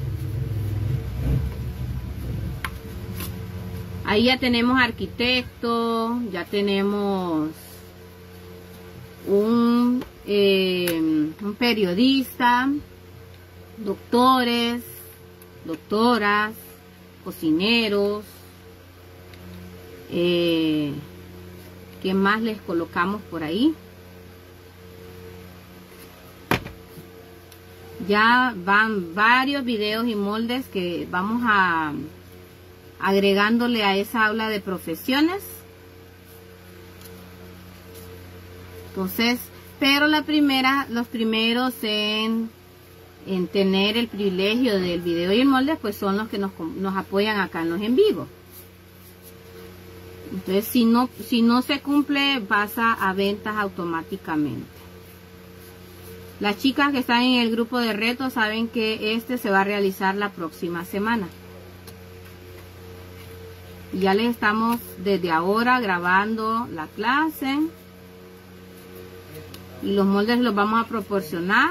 Ahí ya tenemos arquitecto, ya tenemos un, eh, un periodista, doctores, doctoras, cocineros. Eh, ¿Qué más les colocamos por ahí? Ya van varios videos y moldes que vamos a agregándole a esa aula de profesiones. Entonces, pero la primera, los primeros en, en tener el privilegio del video y el molde, pues son los que nos, nos apoyan acá en los en vivo. Entonces, si no, si no se cumple, pasa a ventas automáticamente. Las chicas que están en el grupo de retos saben que este se va a realizar la próxima semana. Y ya les estamos desde ahora grabando la clase. Y los moldes los vamos a proporcionar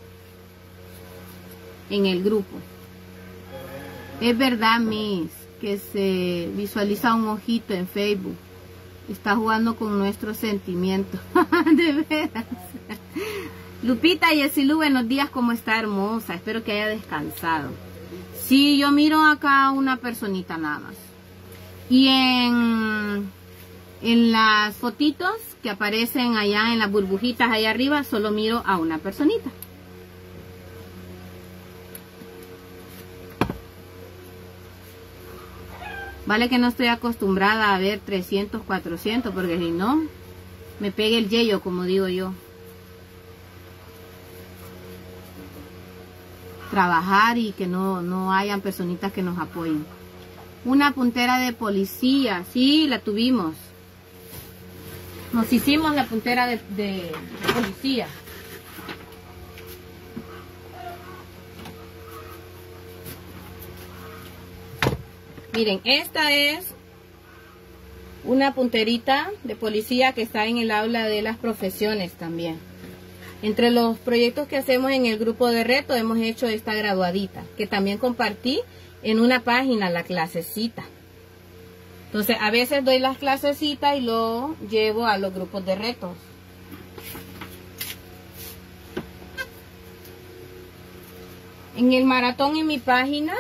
en el grupo. Es verdad, Miss, que se visualiza un ojito en Facebook. Está jugando con nuestros sentimientos. De veras. Lupita y Esilu, buenos días, ¿cómo está? Hermosa? Espero que haya descansado. Sí, yo miro acá una personita nada más. Y en, en las fotitos que aparecen allá en las burbujitas allá arriba, solo miro a una personita. Vale que no estoy acostumbrada a ver trescientos, cuatrocientos, porque si no, me pegue el yello, como digo yo. Trabajar y que no, no hayan personitas que nos apoyen. Una puntera de policía, sí, la tuvimos. Nos hicimos la puntera de, de, de policía. Miren, esta es una punterita de policía que está en el aula de las profesiones también. Entre los proyectos que hacemos en el grupo de reto hemos hecho esta graduadita, que también compartí en una página, la clasecita. Entonces, a veces doy las clasecitas y lo llevo a los grupos de retos. En el maratón en mi página,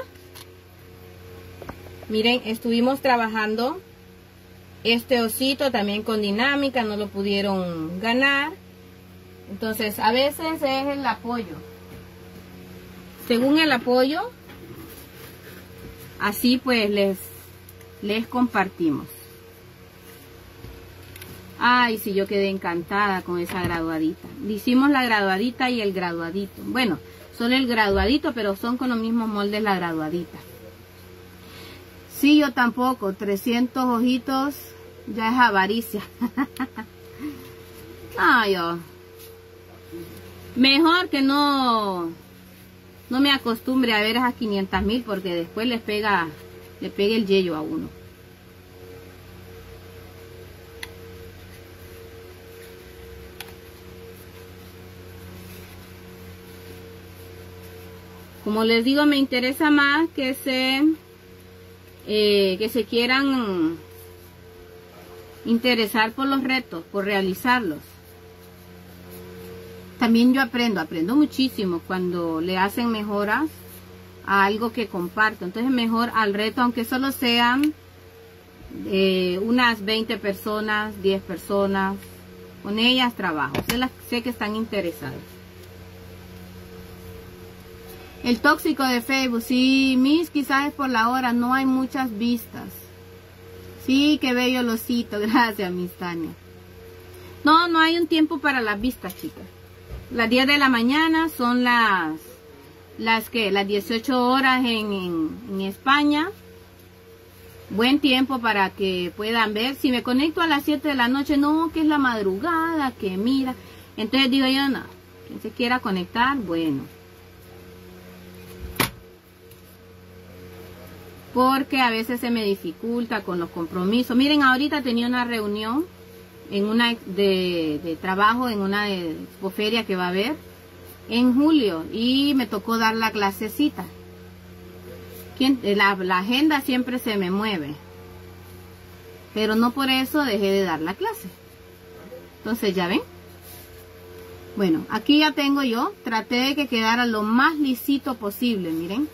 miren, estuvimos trabajando este osito también con dinámica, no lo pudieron ganar. Entonces, a veces es el apoyo. Según el apoyo, así pues les, les compartimos. Ay, sí, yo quedé encantada con esa graduadita. Le hicimos la graduadita y el graduadito. Bueno, solo el graduadito, pero son con los mismos moldes la graduadita. Sí, yo tampoco. trescientos ojitos ya es avaricia. Ay, oh. Mejor que no, no me acostumbre a ver esas quinientas mil, porque después les pega, le pega el yello a uno. Como les digo, me interesa más que se, eh, que se quieran interesar por los retos, por realizarlos. también yo aprendo, aprendo muchísimo cuando le hacen mejoras a algo que comparto. Entonces mejor al reto, aunque solo sean eh, unas veinte personas, diez personas, con ellas trabajo. Sé, las, sé que están interesadas. El tóxico de Facebook, sí, mis, quizás es por la hora, no hay muchas vistas. Sí, qué bello el osito, gracias, mis Tania. No, no hay un tiempo para las vistas, chicas. Las diez de la mañana son las, las que, las dieciocho horas en, en, en España. Buen tiempo para que puedan ver. Si me conecto a las siete de la noche, no, que es la madrugada, que mira. Entonces digo yo, no, quien se quiera conectar, bueno. Porque a veces se me dificulta con los compromisos. Miren, ahorita tenía una reunión en una de, de trabajo en una de expoferia que va a haber en julio y me tocó dar la clasecita. ¿Quién? La, la agenda siempre se me mueve, pero no por eso dejé de dar la clase. Entonces ya ven. Bueno, aquí ya tengo yo, traté de que quedara lo más lisito posible, miren,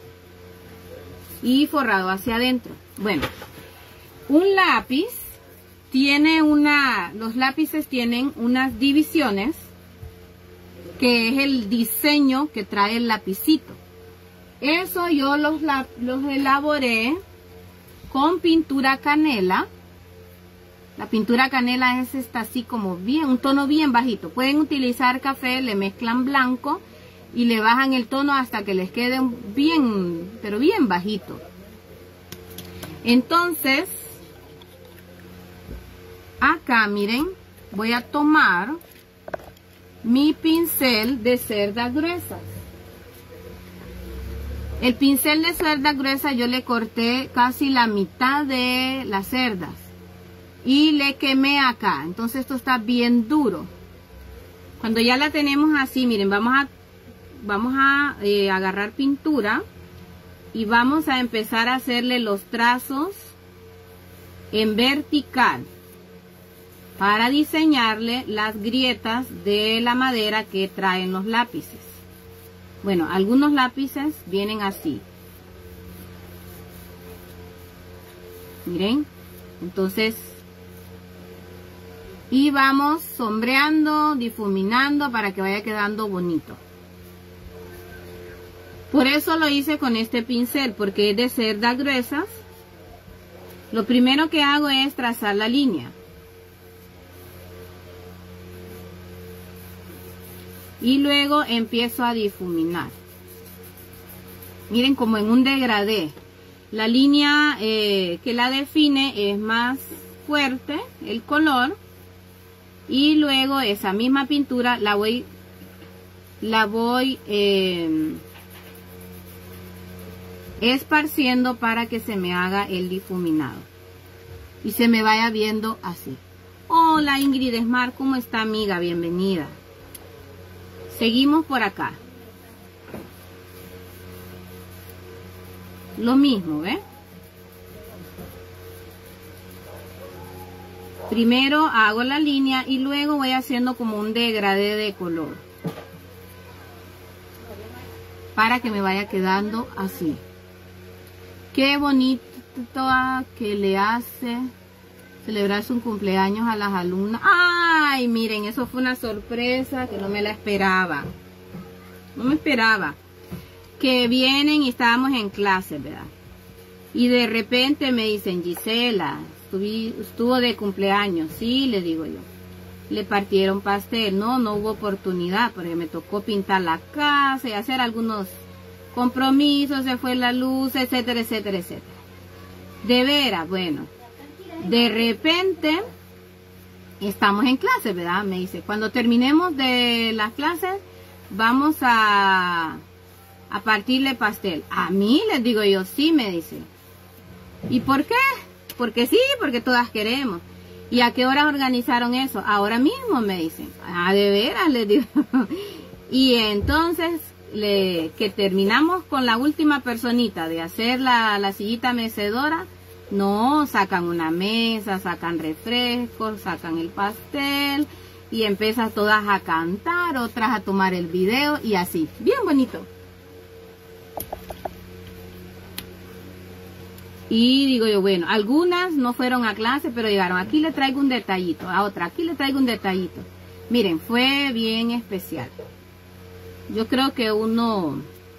y forrado hacia adentro. Bueno, un lápiz tiene una, los lápices tienen unas divisiones, que es el diseño que trae el lapicito. Eso yo los, los elaboré con pintura canela. La pintura canela es esta así como bien, un tono bien bajito. Pueden utilizar café, le mezclan blanco y le bajan el tono hasta que les quede bien, pero bien bajito. Entonces, acá miren, voy a tomar mi pincel de cerdas gruesas. El pincel de cerdas gruesas yo le corté casi la mitad de las cerdas y le quemé acá. Entonces esto está bien duro. Cuando ya la tenemos así, miren, vamos a, vamos a eh, agarrar pintura y vamos a empezar a hacerle los trazos en vertical para diseñarle las grietas de la madera que traen los lápices. Bueno, algunos lápices vienen así. Miren, entonces, y vamos sombreando, difuminando para que vaya quedando bonito. Por eso lo hice con este pincel, porque es de cerdas gruesas. Lo primero que hago es trazar la línea. Y luego empiezo a difuminar. Miren, como en un degradé. La línea eh, que la define es más fuerte, el color. Y luego esa misma pintura la voy, la voy eh, esparciendo para que se me haga el difuminado. Y se me vaya viendo así. Hola Ingrid Esmar, ¿cómo está, amiga? Bienvenida. Seguimos por acá. Lo mismo, ¿ves? Primero hago la línea y luego voy haciendo como un degradé de color. Para que me vaya quedando así. Qué bonito que le hace celebrar su cumpleaños a las alumnas. Ay, miren, eso fue una sorpresa que no me la esperaba. No me esperaba. Que vienen y estábamos en clase, ¿verdad? Y de repente me dicen, Gisela, estuvi, estuvo de cumpleaños. Sí, le digo yo. Le partieron pastel. No, no hubo oportunidad porque me tocó pintar la casa y hacer algunos compromisos, se fue la luz, etcétera, etcétera, etcétera. De veras, bueno. De repente, estamos en clase, ¿verdad? Me dice, cuando terminemos de las clases, vamos a, a partirle pastel. A mí, les digo yo, sí, me dice. ¿Y por qué? Porque sí, porque todas queremos. ¿Y a qué hora organizaron eso? Ahora mismo, me dicen. Ah, de veras, les digo. Y entonces, le, que terminamos con la última personita de hacer la, la sillita mecedora. No, sacan una mesa, sacan refrescos, sacan el pastel, y empiezan todas a cantar, otras a tomar el video y así, bien bonito. Y digo yo, bueno, algunas no fueron a clase, pero llegaron. Aquí le traigo un detallito, a otra, aquí le traigo un detallito. Miren, fue bien especial. Yo creo que uno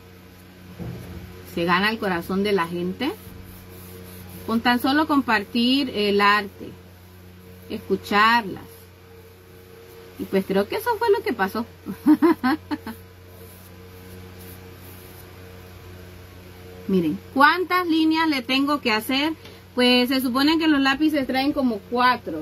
se gana el corazón de la gente con tan solo compartir el arte, escucharlas. Y pues creo que eso fue lo que pasó. Miren, ¿cuántas líneas le tengo que hacer? Pues se supone que los lápices traen como cuatro.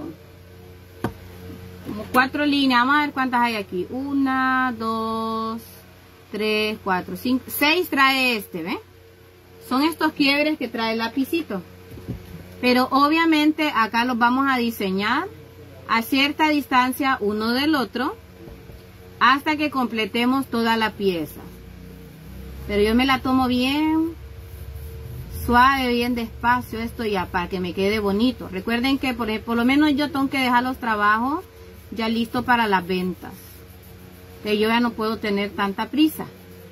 Como cuatro líneas. Vamos a ver cuántas hay aquí. Una, dos, tres, cuatro, cinco, seis trae este, ¿ven? Son estos quiebres que trae el lapicito. Pero obviamente acá los vamos a diseñar a cierta distancia uno del otro hasta que completemos toda la pieza. Pero yo me la tomo bien suave, bien despacio esto ya para que me quede bonito. Recuerden que por, por lo menos yo tengo que dejar los trabajos ya listos para las ventas. Que yo ya no puedo tener tanta prisa.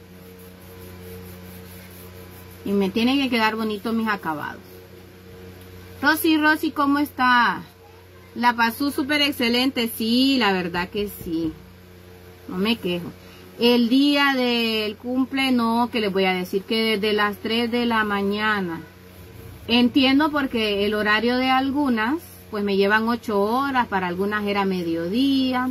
Y me tienen que quedar bonitos mis acabados. Rosy, Rosy, ¿cómo está? La pasó súper excelente. Sí, la verdad que sí. No me quejo. El día del cumple, no, que les voy a decir que desde las tres de la mañana. Entiendo porque el horario de algunas, pues me llevan ocho horas, para algunas era mediodía.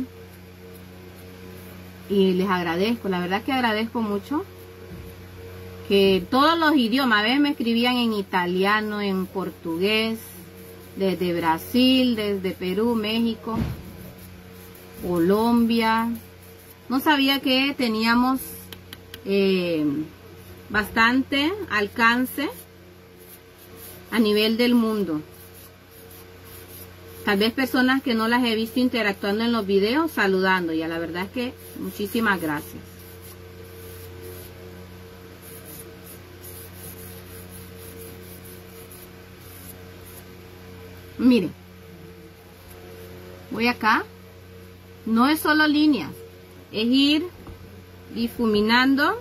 Y les agradezco, la verdad que agradezco mucho. Que todos los idiomas, a veces me escribían en italiano, en portugués, desde Brasil, desde Perú, México, Colombia. No sabía que teníamos eh, bastante alcance a nivel del mundo. Tal vez personas que no las he visto interactuando en los videos, saludando. Y a la verdad es que muchísimas gracias. Miren, voy acá. No es solo líneas. Es ir difuminando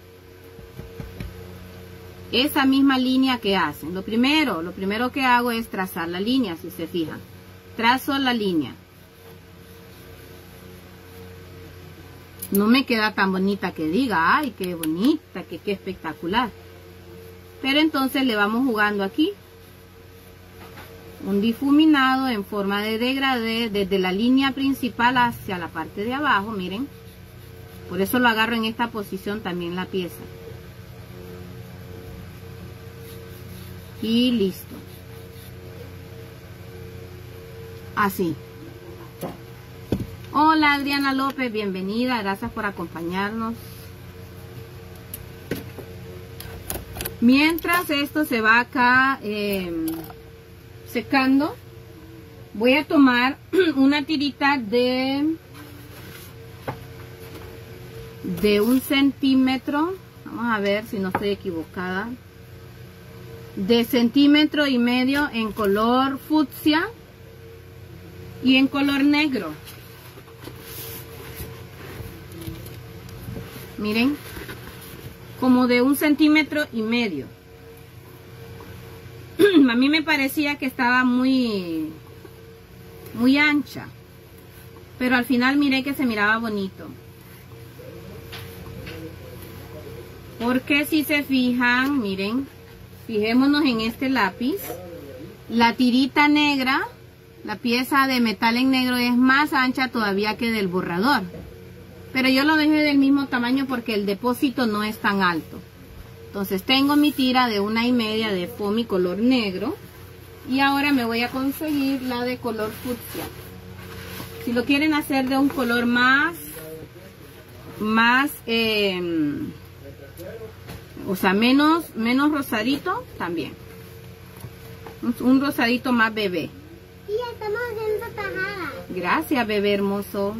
esa misma línea que hacen. Lo primero, lo primero que hago es trazar la línea, si se fijan. Trazo la línea. No me queda tan bonita que diga, ay, qué bonita, que qué espectacular. Pero entonces le vamos jugando aquí. Un difuminado en forma de degradé desde la línea principal hacia la parte de abajo, miren. Por eso lo agarro en esta posición también la pieza. Y listo. Así. Hola Adriana López, bienvenida. Gracias por acompañarnos. Mientras esto se va acá eh, secando, voy a tomar una tirita de... de un centímetro, vamos a ver si no estoy equivocada, de centímetro y medio en color fucsia y en color negro. Miren, como de un centímetro y medio. A mí me parecía que estaba muy muy ancha, pero al final miré que se miraba bonito. Porque si se fijan, miren, fijémonos en este lápiz, la tirita negra, la pieza de metal en negro es más ancha todavía que del borrador. Pero yo lo dejé del mismo tamaño porque el depósito no es tan alto. Entonces tengo mi tira de una y media de foamy color negro. Y ahora me voy a conseguir la de color fucsia. Si lo quieren hacer de un color más, más, eh, o sea, menos, menos rosadito, también. Un, un rosadito más bebé. Sí, estamos haciendo tajada. Gracias, bebé hermoso.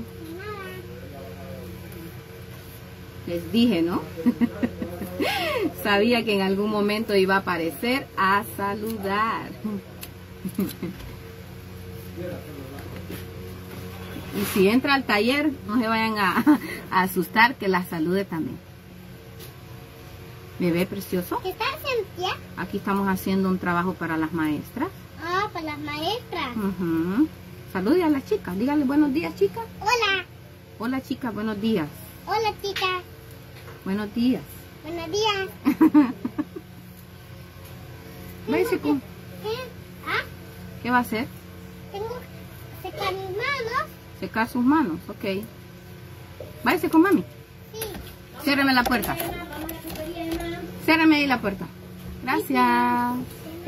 Les dije, ¿no? Sabía que en algún momento iba a aparecer a saludar. Y si entra al taller, no se vayan a, a asustar, que la salude también. Bebé precioso. ¿Qué estás en pie? Aquí estamos haciendo un trabajo para las maestras. Ah, para las maestras. Uh-huh. Salude a las chicas. Díganle buenos días, chicas. Hola. Hola, chicas. Buenos días. Hola, chicas. Buenos días. Buenos días. Váyase con... ¿Qué? ¿Ah? ¿Qué va a hacer? Tengo que secar mis manos. Secar sus manos. Ok. Váyase con mami. Sí. Ciérreme la puerta. Ciérreme ahí la puerta. Gracias.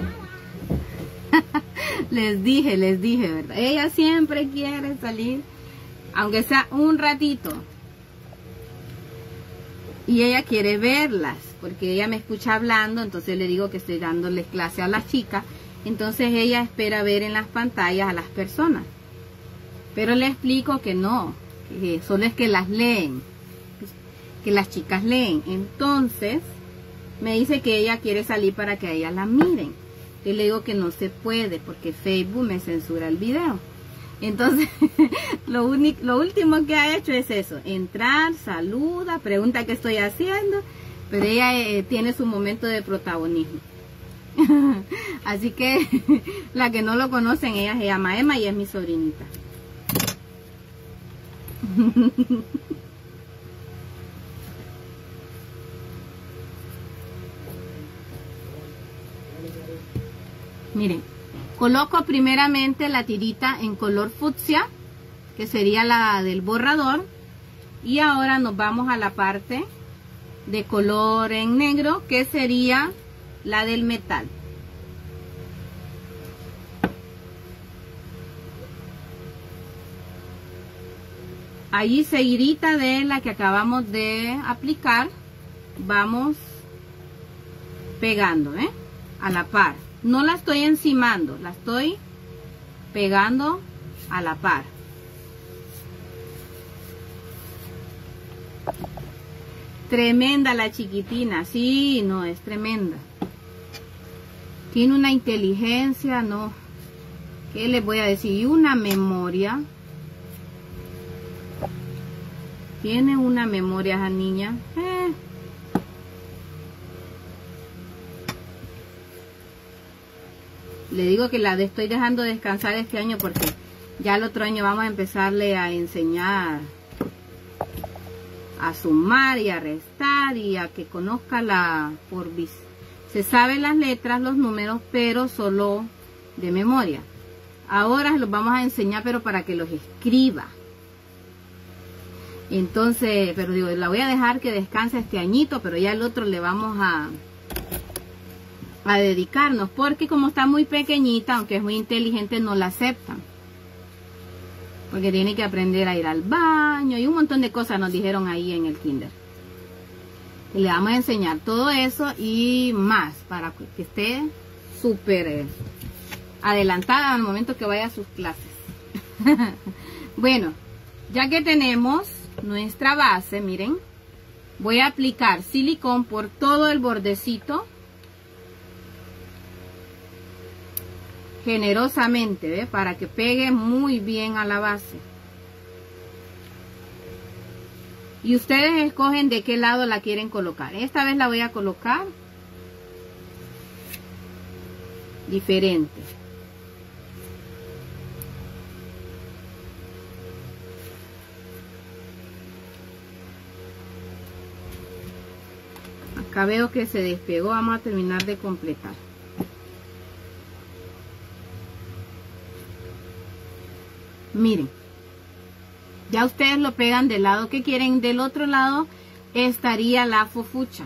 Les dije, les dije, ¿verdad? Ella siempre quiere salir, aunque sea un ratito. Y ella quiere verlas, porque ella me escucha hablando, entonces le digo que estoy dándoles clase a las chicas. Entonces ella espera ver en las pantallas a las personas. Pero le explico que no, que solo es que las leen, que las chicas leen. Entonces me dice que ella quiere salir para que a ellas la miren. Yo le digo que no se puede porque Facebook me censura el video. Entonces lo único, lo último que ha hecho es eso, entrar, saluda, pregunta qué estoy haciendo, pero ella eh, tiene su momento de protagonismo. Así que la que no lo conocen, ella se llama Emma y es mi sobrinita. Miren, coloco primeramente la tirita en color fucsia, que sería la del borrador, y ahora nos vamos a la parte de color en negro, que sería la del metal. Allí seguidita de la que acabamos de aplicar, vamos pegando, ¿eh? A la par. No la estoy encimando, la estoy pegando a la par. Tremenda la chiquitina, sí, no, es tremenda. Tiene una inteligencia, no. ¿Qué les voy a decir? Y una memoria. Tiene una memoria esa niña. Eh. Le digo que la de estoy dejando descansar este año porque ya el otro año vamos a empezarle a enseñar a sumar y a restar y a que conozca la por vis. Se sabe las letras, los números, pero solo de memoria. Ahora los vamos a enseñar, pero para que los escriba. Entonces, pero digo, la voy a dejar que descanse este añito, pero ya el otro le vamos a a dedicarnos, porque como está muy pequeñita, aunque es muy inteligente, no la aceptan. Porque tiene que aprender a ir al baño y un montón de cosas nos dijeron ahí en el kinder. Y le vamos a enseñar todo eso y más para que esté súper eh, adelantada al momento que vaya a sus clases. Bueno, ya que tenemos nuestra base, miren, voy a aplicar silicón por todo el bordecito. Generosamente, ¿ve? Para que pegue muy bien a la base. Y ustedes escogen de qué lado la quieren colocar. Esta vez la voy a colocar diferente. Acá veo que se despegó, vamos a terminar de completar. Miren, ya ustedes lo pegan del lado que quieren. Del otro lado estaría la fofucha.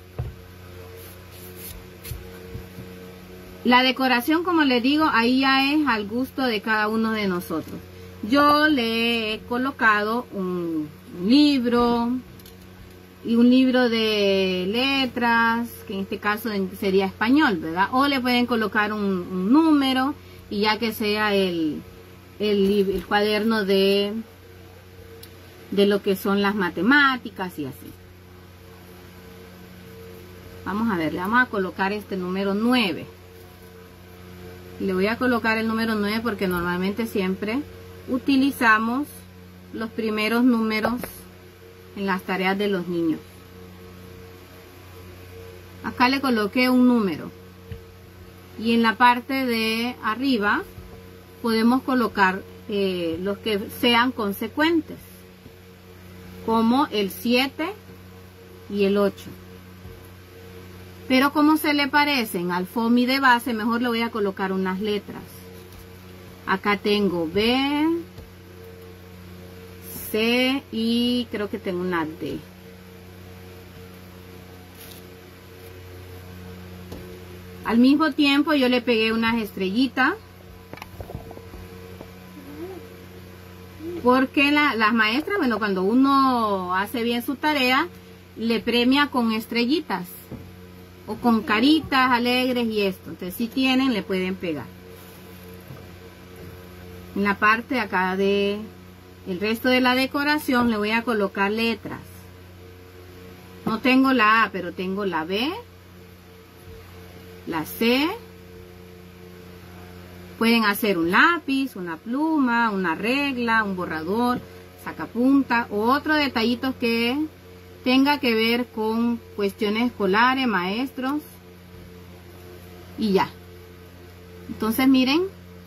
La decoración, como les digo, ahí ya es al gusto de cada uno de nosotros. Yo le he colocado un libro y un libro de letras, que en este caso sería español, ¿verdad? O le pueden colocar un, un número y ya que sea el... El, el cuaderno de, de lo que son las matemáticas y así. Vamos a ver, le vamos a colocar este número nueve. Le voy a colocar el número nueve porque normalmente siempre utilizamos los primeros números en las tareas de los niños. Acá le coloqué un número y en la parte de arriba podemos colocar eh, los que sean consecuentes, como el siete y el ocho. Pero como se le parecen al FOMI de base, mejor le voy a colocar unas letras. Acá tengo B, C y creo que tengo una D. Al mismo tiempo yo le pegué unas estrellitas, porque la, las maestras, bueno, cuando uno hace bien su tarea, le premia con estrellitas o con caritas alegres y esto. Entonces si tienen, le pueden pegar. En la parte acá de el resto de la decoración le voy a colocar letras. No tengo la A, pero tengo la B, la C. Pueden hacer un lápiz, una pluma, una regla, un borrador, sacapunta o otro detallito que tenga que ver con cuestiones escolares, maestros y ya. Entonces miren,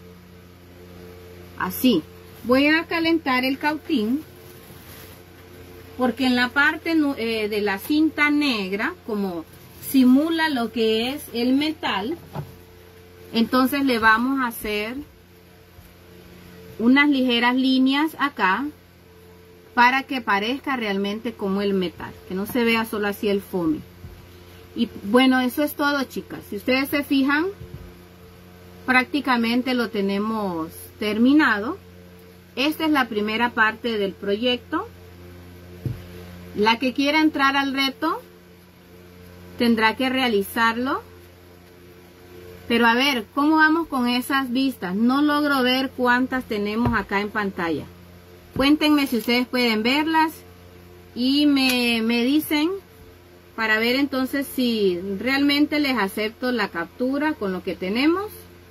así. Voy a calentar el cautín porque en la parte eh, de la cinta negra, como simula lo que es el metal, entonces le vamos a hacer unas ligeras líneas acá para que parezca realmente como el metal, que no se vea solo así el foamy. Y bueno, eso es todo, chicas. Si ustedes se fijan, prácticamente lo tenemos terminado. Esta es la primera parte del proyecto. La que quiera entrar al reto tendrá que realizarlo. Pero a ver, ¿cómo vamos con esas vistas? No logro ver cuántas tenemos acá en pantalla. Cuéntenme si ustedes pueden verlas y me, me dicen para ver entonces si realmente les acepto la captura con lo que tenemos.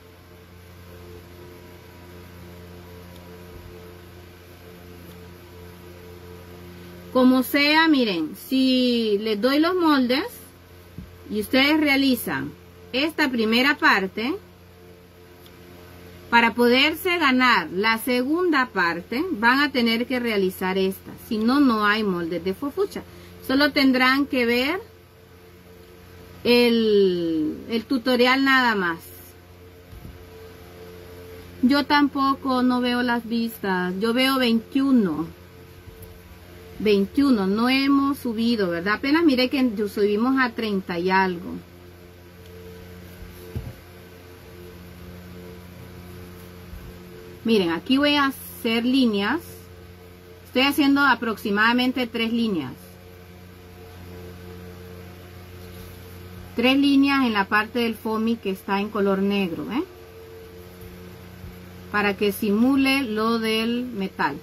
Como sea, miren, si les doy los moldes y ustedes realizan esta primera parte, para poderse ganar la segunda parte, van a tener que realizar esta. Si no, no hay moldes de fofucha. Solo tendrán que ver el, el tutorial nada más. Yo tampoco no veo las vistas. Yo veo veintiuno. veintiuno. No hemos subido, ¿verdad? Apenas miré que subimos a treinta y algo. Miren, aquí voy a hacer líneas. Estoy haciendo aproximadamente tres líneas. Tres líneas en la parte del foamy que está en color negro, ¿eh? Para que simule lo del metal.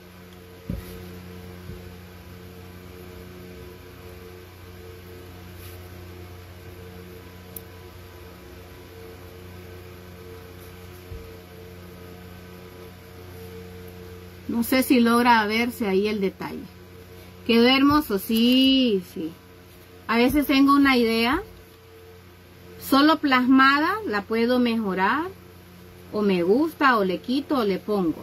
No sé si logra verse ahí el detalle. Quedó hermoso, sí, sí. A veces tengo una idea, solo plasmada, la puedo mejorar, o me gusta, o le quito, o le pongo.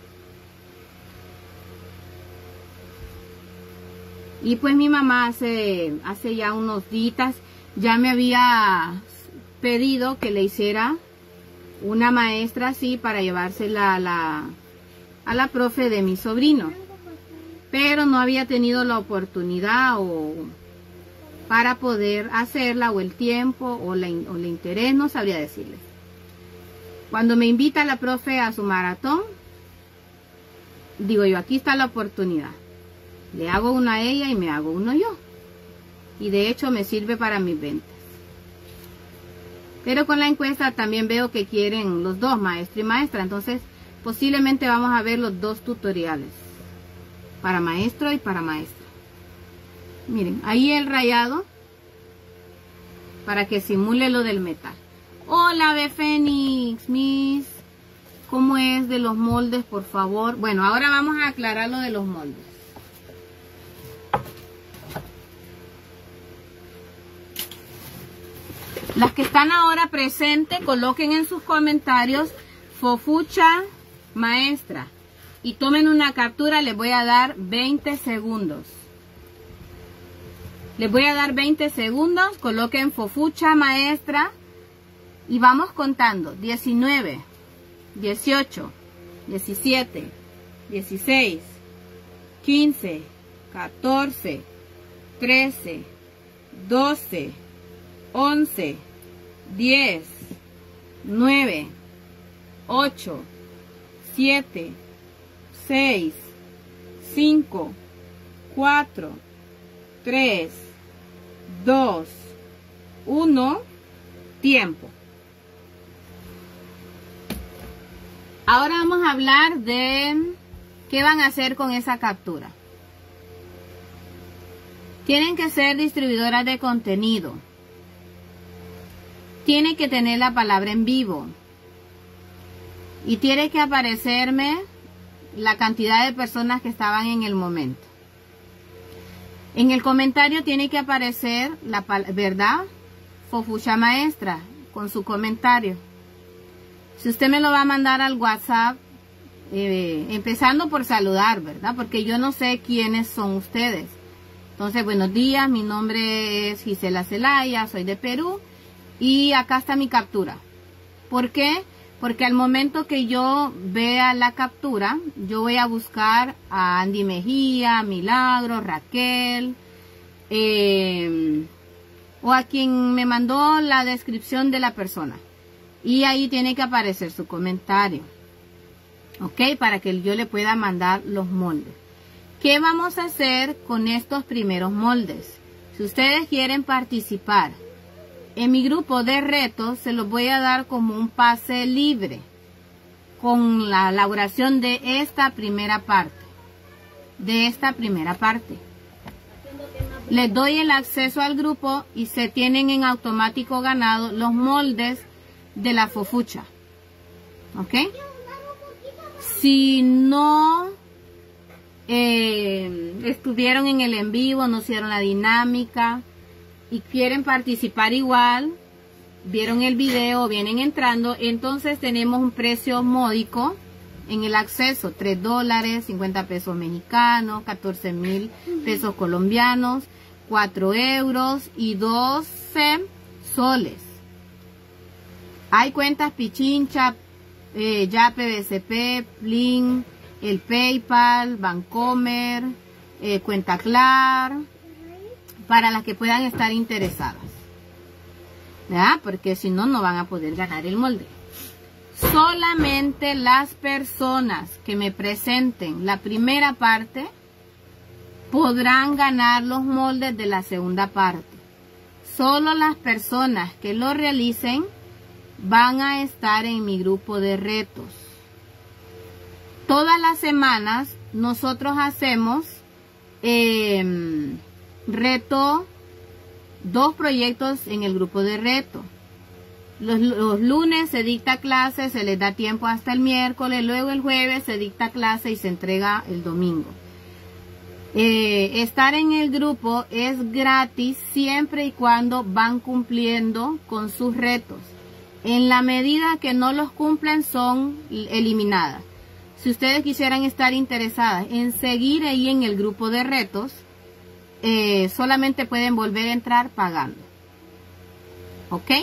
Y pues mi mamá hace, hace ya unos días, ya me había pedido que le hiciera una maestra así para llevársela a la... a la profe de mi sobrino, pero no había tenido la oportunidad o para poder hacerla, o el tiempo o, la, o el interés, no sabría decirles. Cuando me invita la profe a su maratón, digo yo, aquí está la oportunidad, le hago uno a ella y me hago uno yo, y de hecho me sirve para mis ventas. Pero con la encuesta también veo que quieren los dos, maestro y maestra, entonces posiblemente vamos a ver los dos tutoriales, para maestro y para maestra. Miren, ahí el rayado, para que simule lo del metal. Hola, B Fénix, Miss. ¿Cómo es de los moldes, por favor? Bueno, ahora vamos a aclarar lo de los moldes. Las que están ahora presentes, coloquen en sus comentarios Fofucha Maestra y tomen una captura. Les voy a dar veinte segundos. Les voy a dar veinte segundos. Coloquen Fofucha Maestra y vamos contando. diecinueve, dieciocho, diecisiete, dieciséis, quince, catorce, trece, doce, once, diez, nueve, ocho, siete, seis, cinco, cuatro, tres, dos, uno, tiempo. Ahora vamos a hablar de qué van a hacer con esa captura. Tienen que ser distribuidoras de contenido. Tiene que tener la palabra en vivo. Y tiene que aparecerme la cantidad de personas que estaban en el momento. En el comentario tiene que aparecer la verdad, Fofucha Maestra, con su comentario. Si usted me lo va a mandar al WhatsApp, eh, empezando por saludar, ¿verdad? Porque yo no sé quiénes son ustedes. Entonces, buenos días, mi nombre es Gisela Zelaya, soy de Perú. Y acá está mi captura. ¿Por qué? Porque al momento que yo vea la captura, yo voy a buscar a Andy Mejía, Milagro, Raquel, eh, o a quien me mandó la descripción de la persona. Y ahí tiene que aparecer su comentario. ¿Ok? Para que yo le pueda mandar los moldes. ¿Qué vamos a hacer con estos primeros moldes? Si ustedes quieren participar en mi grupo de retos, se los voy a dar como un pase libre con la elaboración de esta primera parte. De esta primera parte. Les doy el acceso al grupo y se tienen en automático ganado los moldes de la fofucha. ¿Ok? Si no eh, estuvieron en el en vivo, no hicieron la dinámica y quieren participar igual, vieron el video, vienen entrando, entonces tenemos un precio módico en el acceso, tres dólares, cincuenta pesos mexicanos, catorce mil pesos colombianos, cuatro euros y doce soles. Hay cuentas Pichincha, eh, ya P V C P, Plin, el PayPal, Bancomer, eh, Cuenta Clar, para las que puedan estar interesadas, ¿verdad? Porque si no, no van a poder ganar el molde. Solamente las personas que me presenten la primera parte podrán ganar los moldes de la segunda parte. Solo las personas que lo realicen van a estar en mi grupo de retos. Todas las semanas nosotros hacemos eh, reto, dos proyectos en el grupo de reto. Los, los lunes se dicta clase, se les da tiempo hasta el miércoles, luego el jueves se dicta clase y se entrega el domingo. Eh, estar en el grupo es gratis siempre y cuando van cumpliendo con sus retos. En la medida que no los cumplen, son eliminadas. Si ustedes quisieran estar interesadas en seguir ahí en el grupo de retos, eh, solamente pueden volver a entrar pagando. ¿Ok?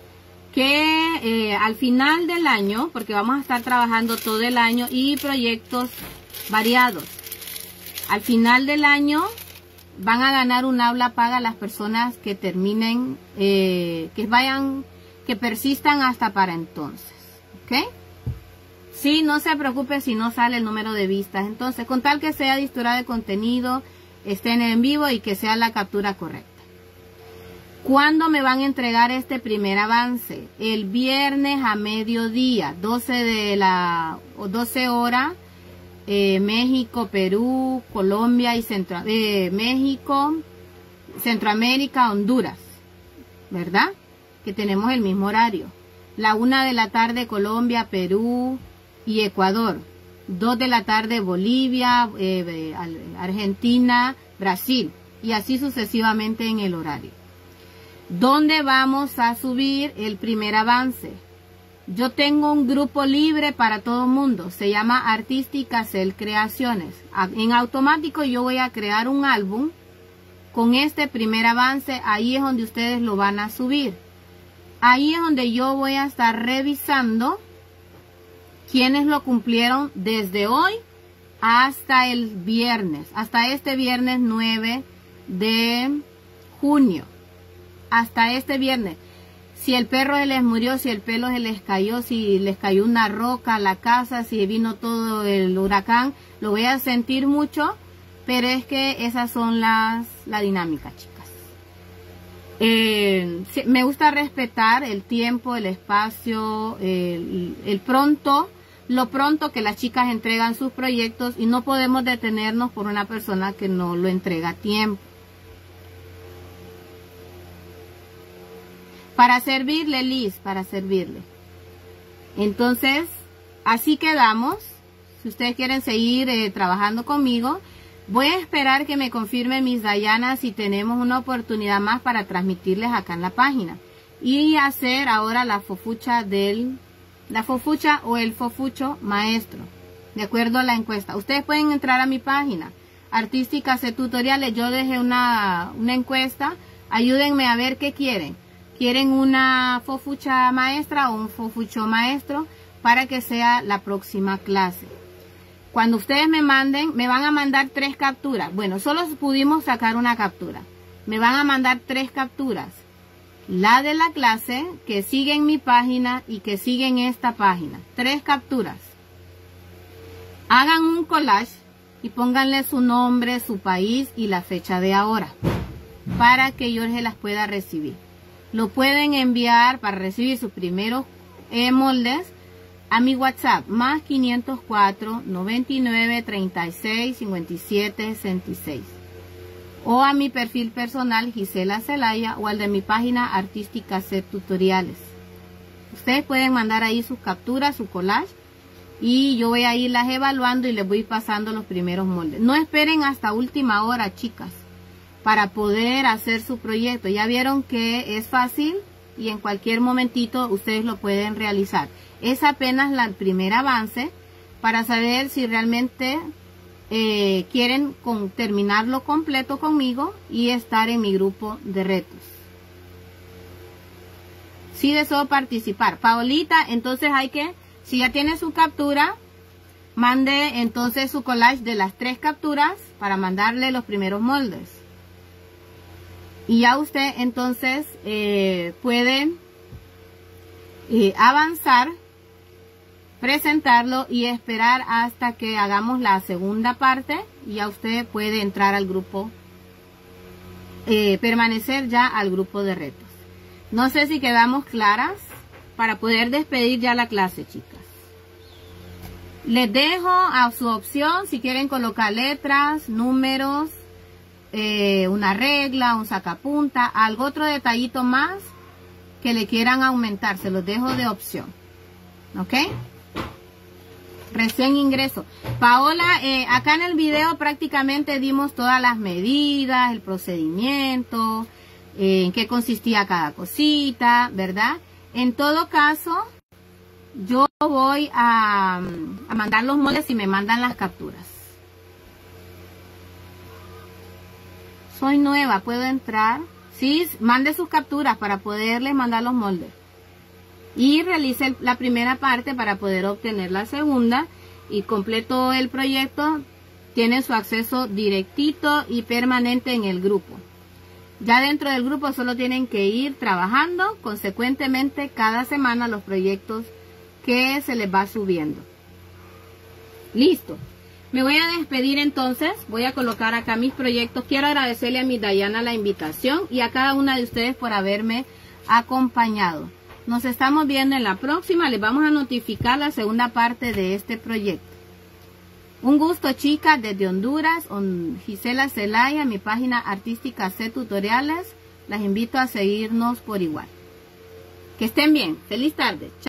Que eh, al final del año, porque vamos a estar trabajando todo el año y proyectos variados, al final del año van a ganar un aula paga las personas que terminen, eh, que vayan... que persistan hasta para entonces, ¿ok? Sí, no se preocupe si no sale el número de vistas. Entonces, con tal que sea dictadura de contenido, estén en vivo y que sea la captura correcta. ¿Cuándo me van a entregar este primer avance? El viernes a mediodía, doce de la o doce horas, eh, México, Perú, Colombia y Centro, eh, México, Centroamérica, Honduras, ¿verdad? Que tenemos el mismo horario. La una de la tarde Colombia, Perú, y Ecuador. dos de la tarde Bolivia, eh, Argentina, Brasil. Y así sucesivamente en el horario. ¿Dónde vamos a subir el primer avance? Yo tengo un grupo libre para todo el mundo. Se llama Artística Cel Creaciones. En automático yo voy a crear un álbum con este primer avance. Ahí es donde ustedes lo van a subir. Ahí es donde yo voy a estar revisando quiénes lo cumplieron desde hoy hasta el viernes. Hasta este viernes nueve de junio. Hasta este viernes. Si el perro se les murió, si el pelo se les cayó, si les cayó una roca a la casa, si vino todo el huracán, lo voy a sentir mucho, pero es que esas son las la dinámica, chicas. Eh, me gusta respetar el tiempo, el espacio, el, el pronto, lo pronto que las chicas entregan sus proyectos y no podemos detenernos por una persona que no lo entrega a tiempo. Para servirle, Liz, para servirle. Entonces, así quedamos. Si ustedes quieren seguir eh, trabajando conmigo, voy a esperar que me confirme mis Dayanas si tenemos una oportunidad más para transmitirles acá en la página. Y hacer ahora la fofucha del, la fofucha o el fofucho maestro, de acuerdo a la encuesta. Ustedes pueden entrar a mi página, Artística C Tutoriales. Yo dejé una, una encuesta. Ayúdenme a ver qué quieren. ¿Quieren una fofucha maestra o un fofucho maestro para que sea la próxima clase? Cuando ustedes me manden, me van a mandar tres capturas. Bueno, solo pudimos sacar una captura. Me van a mandar tres capturas. La de la clase, que sigue en mi página y que sigue en esta página. Tres capturas. Hagan un collage y pónganle su nombre, su país y la fecha de ahora, para que yo se las pueda recibir. Lo pueden enviar para recibir sus primeros eh, moldes a mi WhatsApp, más quinientos cuatro, noventa y nueve, treinta y seis, cincuenta y siete, sesenta y seis. O a mi perfil personal, Gisela Zelaya, o al de mi página Artística C Tutoriales. Ustedes pueden mandar ahí sus capturas, su collage, y yo voy a irlas evaluando y les voy pasando los primeros moldes. No esperen hasta última hora, chicas, para poder hacer su proyecto. Ya vieron que es fácil y en cualquier momentito ustedes lo pueden realizar. Es apenas la, el primer avance para saber si realmente eh, quieren con, terminarlo completo conmigo y estar en mi grupo de retos. Sí deseo participar. Paolita, entonces hay que, si ya tiene su captura, mande entonces su collage de las tres capturas para mandarle los primeros moldes. Y ya usted entonces eh, puede eh, avanzar, presentarlo y esperar hasta que hagamos la segunda parte. Y ya usted puede entrar al grupo, eh, permanecer ya al grupo de retos. No sé si quedamos claras para poder despedir ya la clase, chicas. Les dejo a su opción si quieren colocar letras, números, Eh, una regla, un sacapunta, algo otro detallito más que le quieran aumentar, se los dejo de opción. ¿Ok? Recién ingreso. Paola, eh, acá en el video prácticamente dimos todas las medidas, el procedimiento, eh, en qué consistía cada cosita, ¿verdad? En todo caso, yo voy a, a mandar los moldes y me mandan las capturas. Soy nueva, ¿puedo entrar? Sí, mande sus capturas para poderles mandar los moldes. Y realice la primera parte para poder obtener la segunda. Y completo el proyecto. Tiene su acceso directito y permanente en el grupo. Ya dentro del grupo solo tienen que ir trabajando consecuentemente cada semana los proyectos que se les va subiendo. Listo. Me voy a despedir entonces, voy a colocar acá mis proyectos. Quiero agradecerle a mi Dayana la invitación y a cada una de ustedes por haberme acompañado. Nos estamos viendo en la próxima, les vamos a notificar la segunda parte de este proyecto. Un gusto, chicas, desde Honduras, Gisela Zelaya, mi página Artística C Tutoriales. Las invito a seguirnos por igual. Que estén bien, feliz tarde.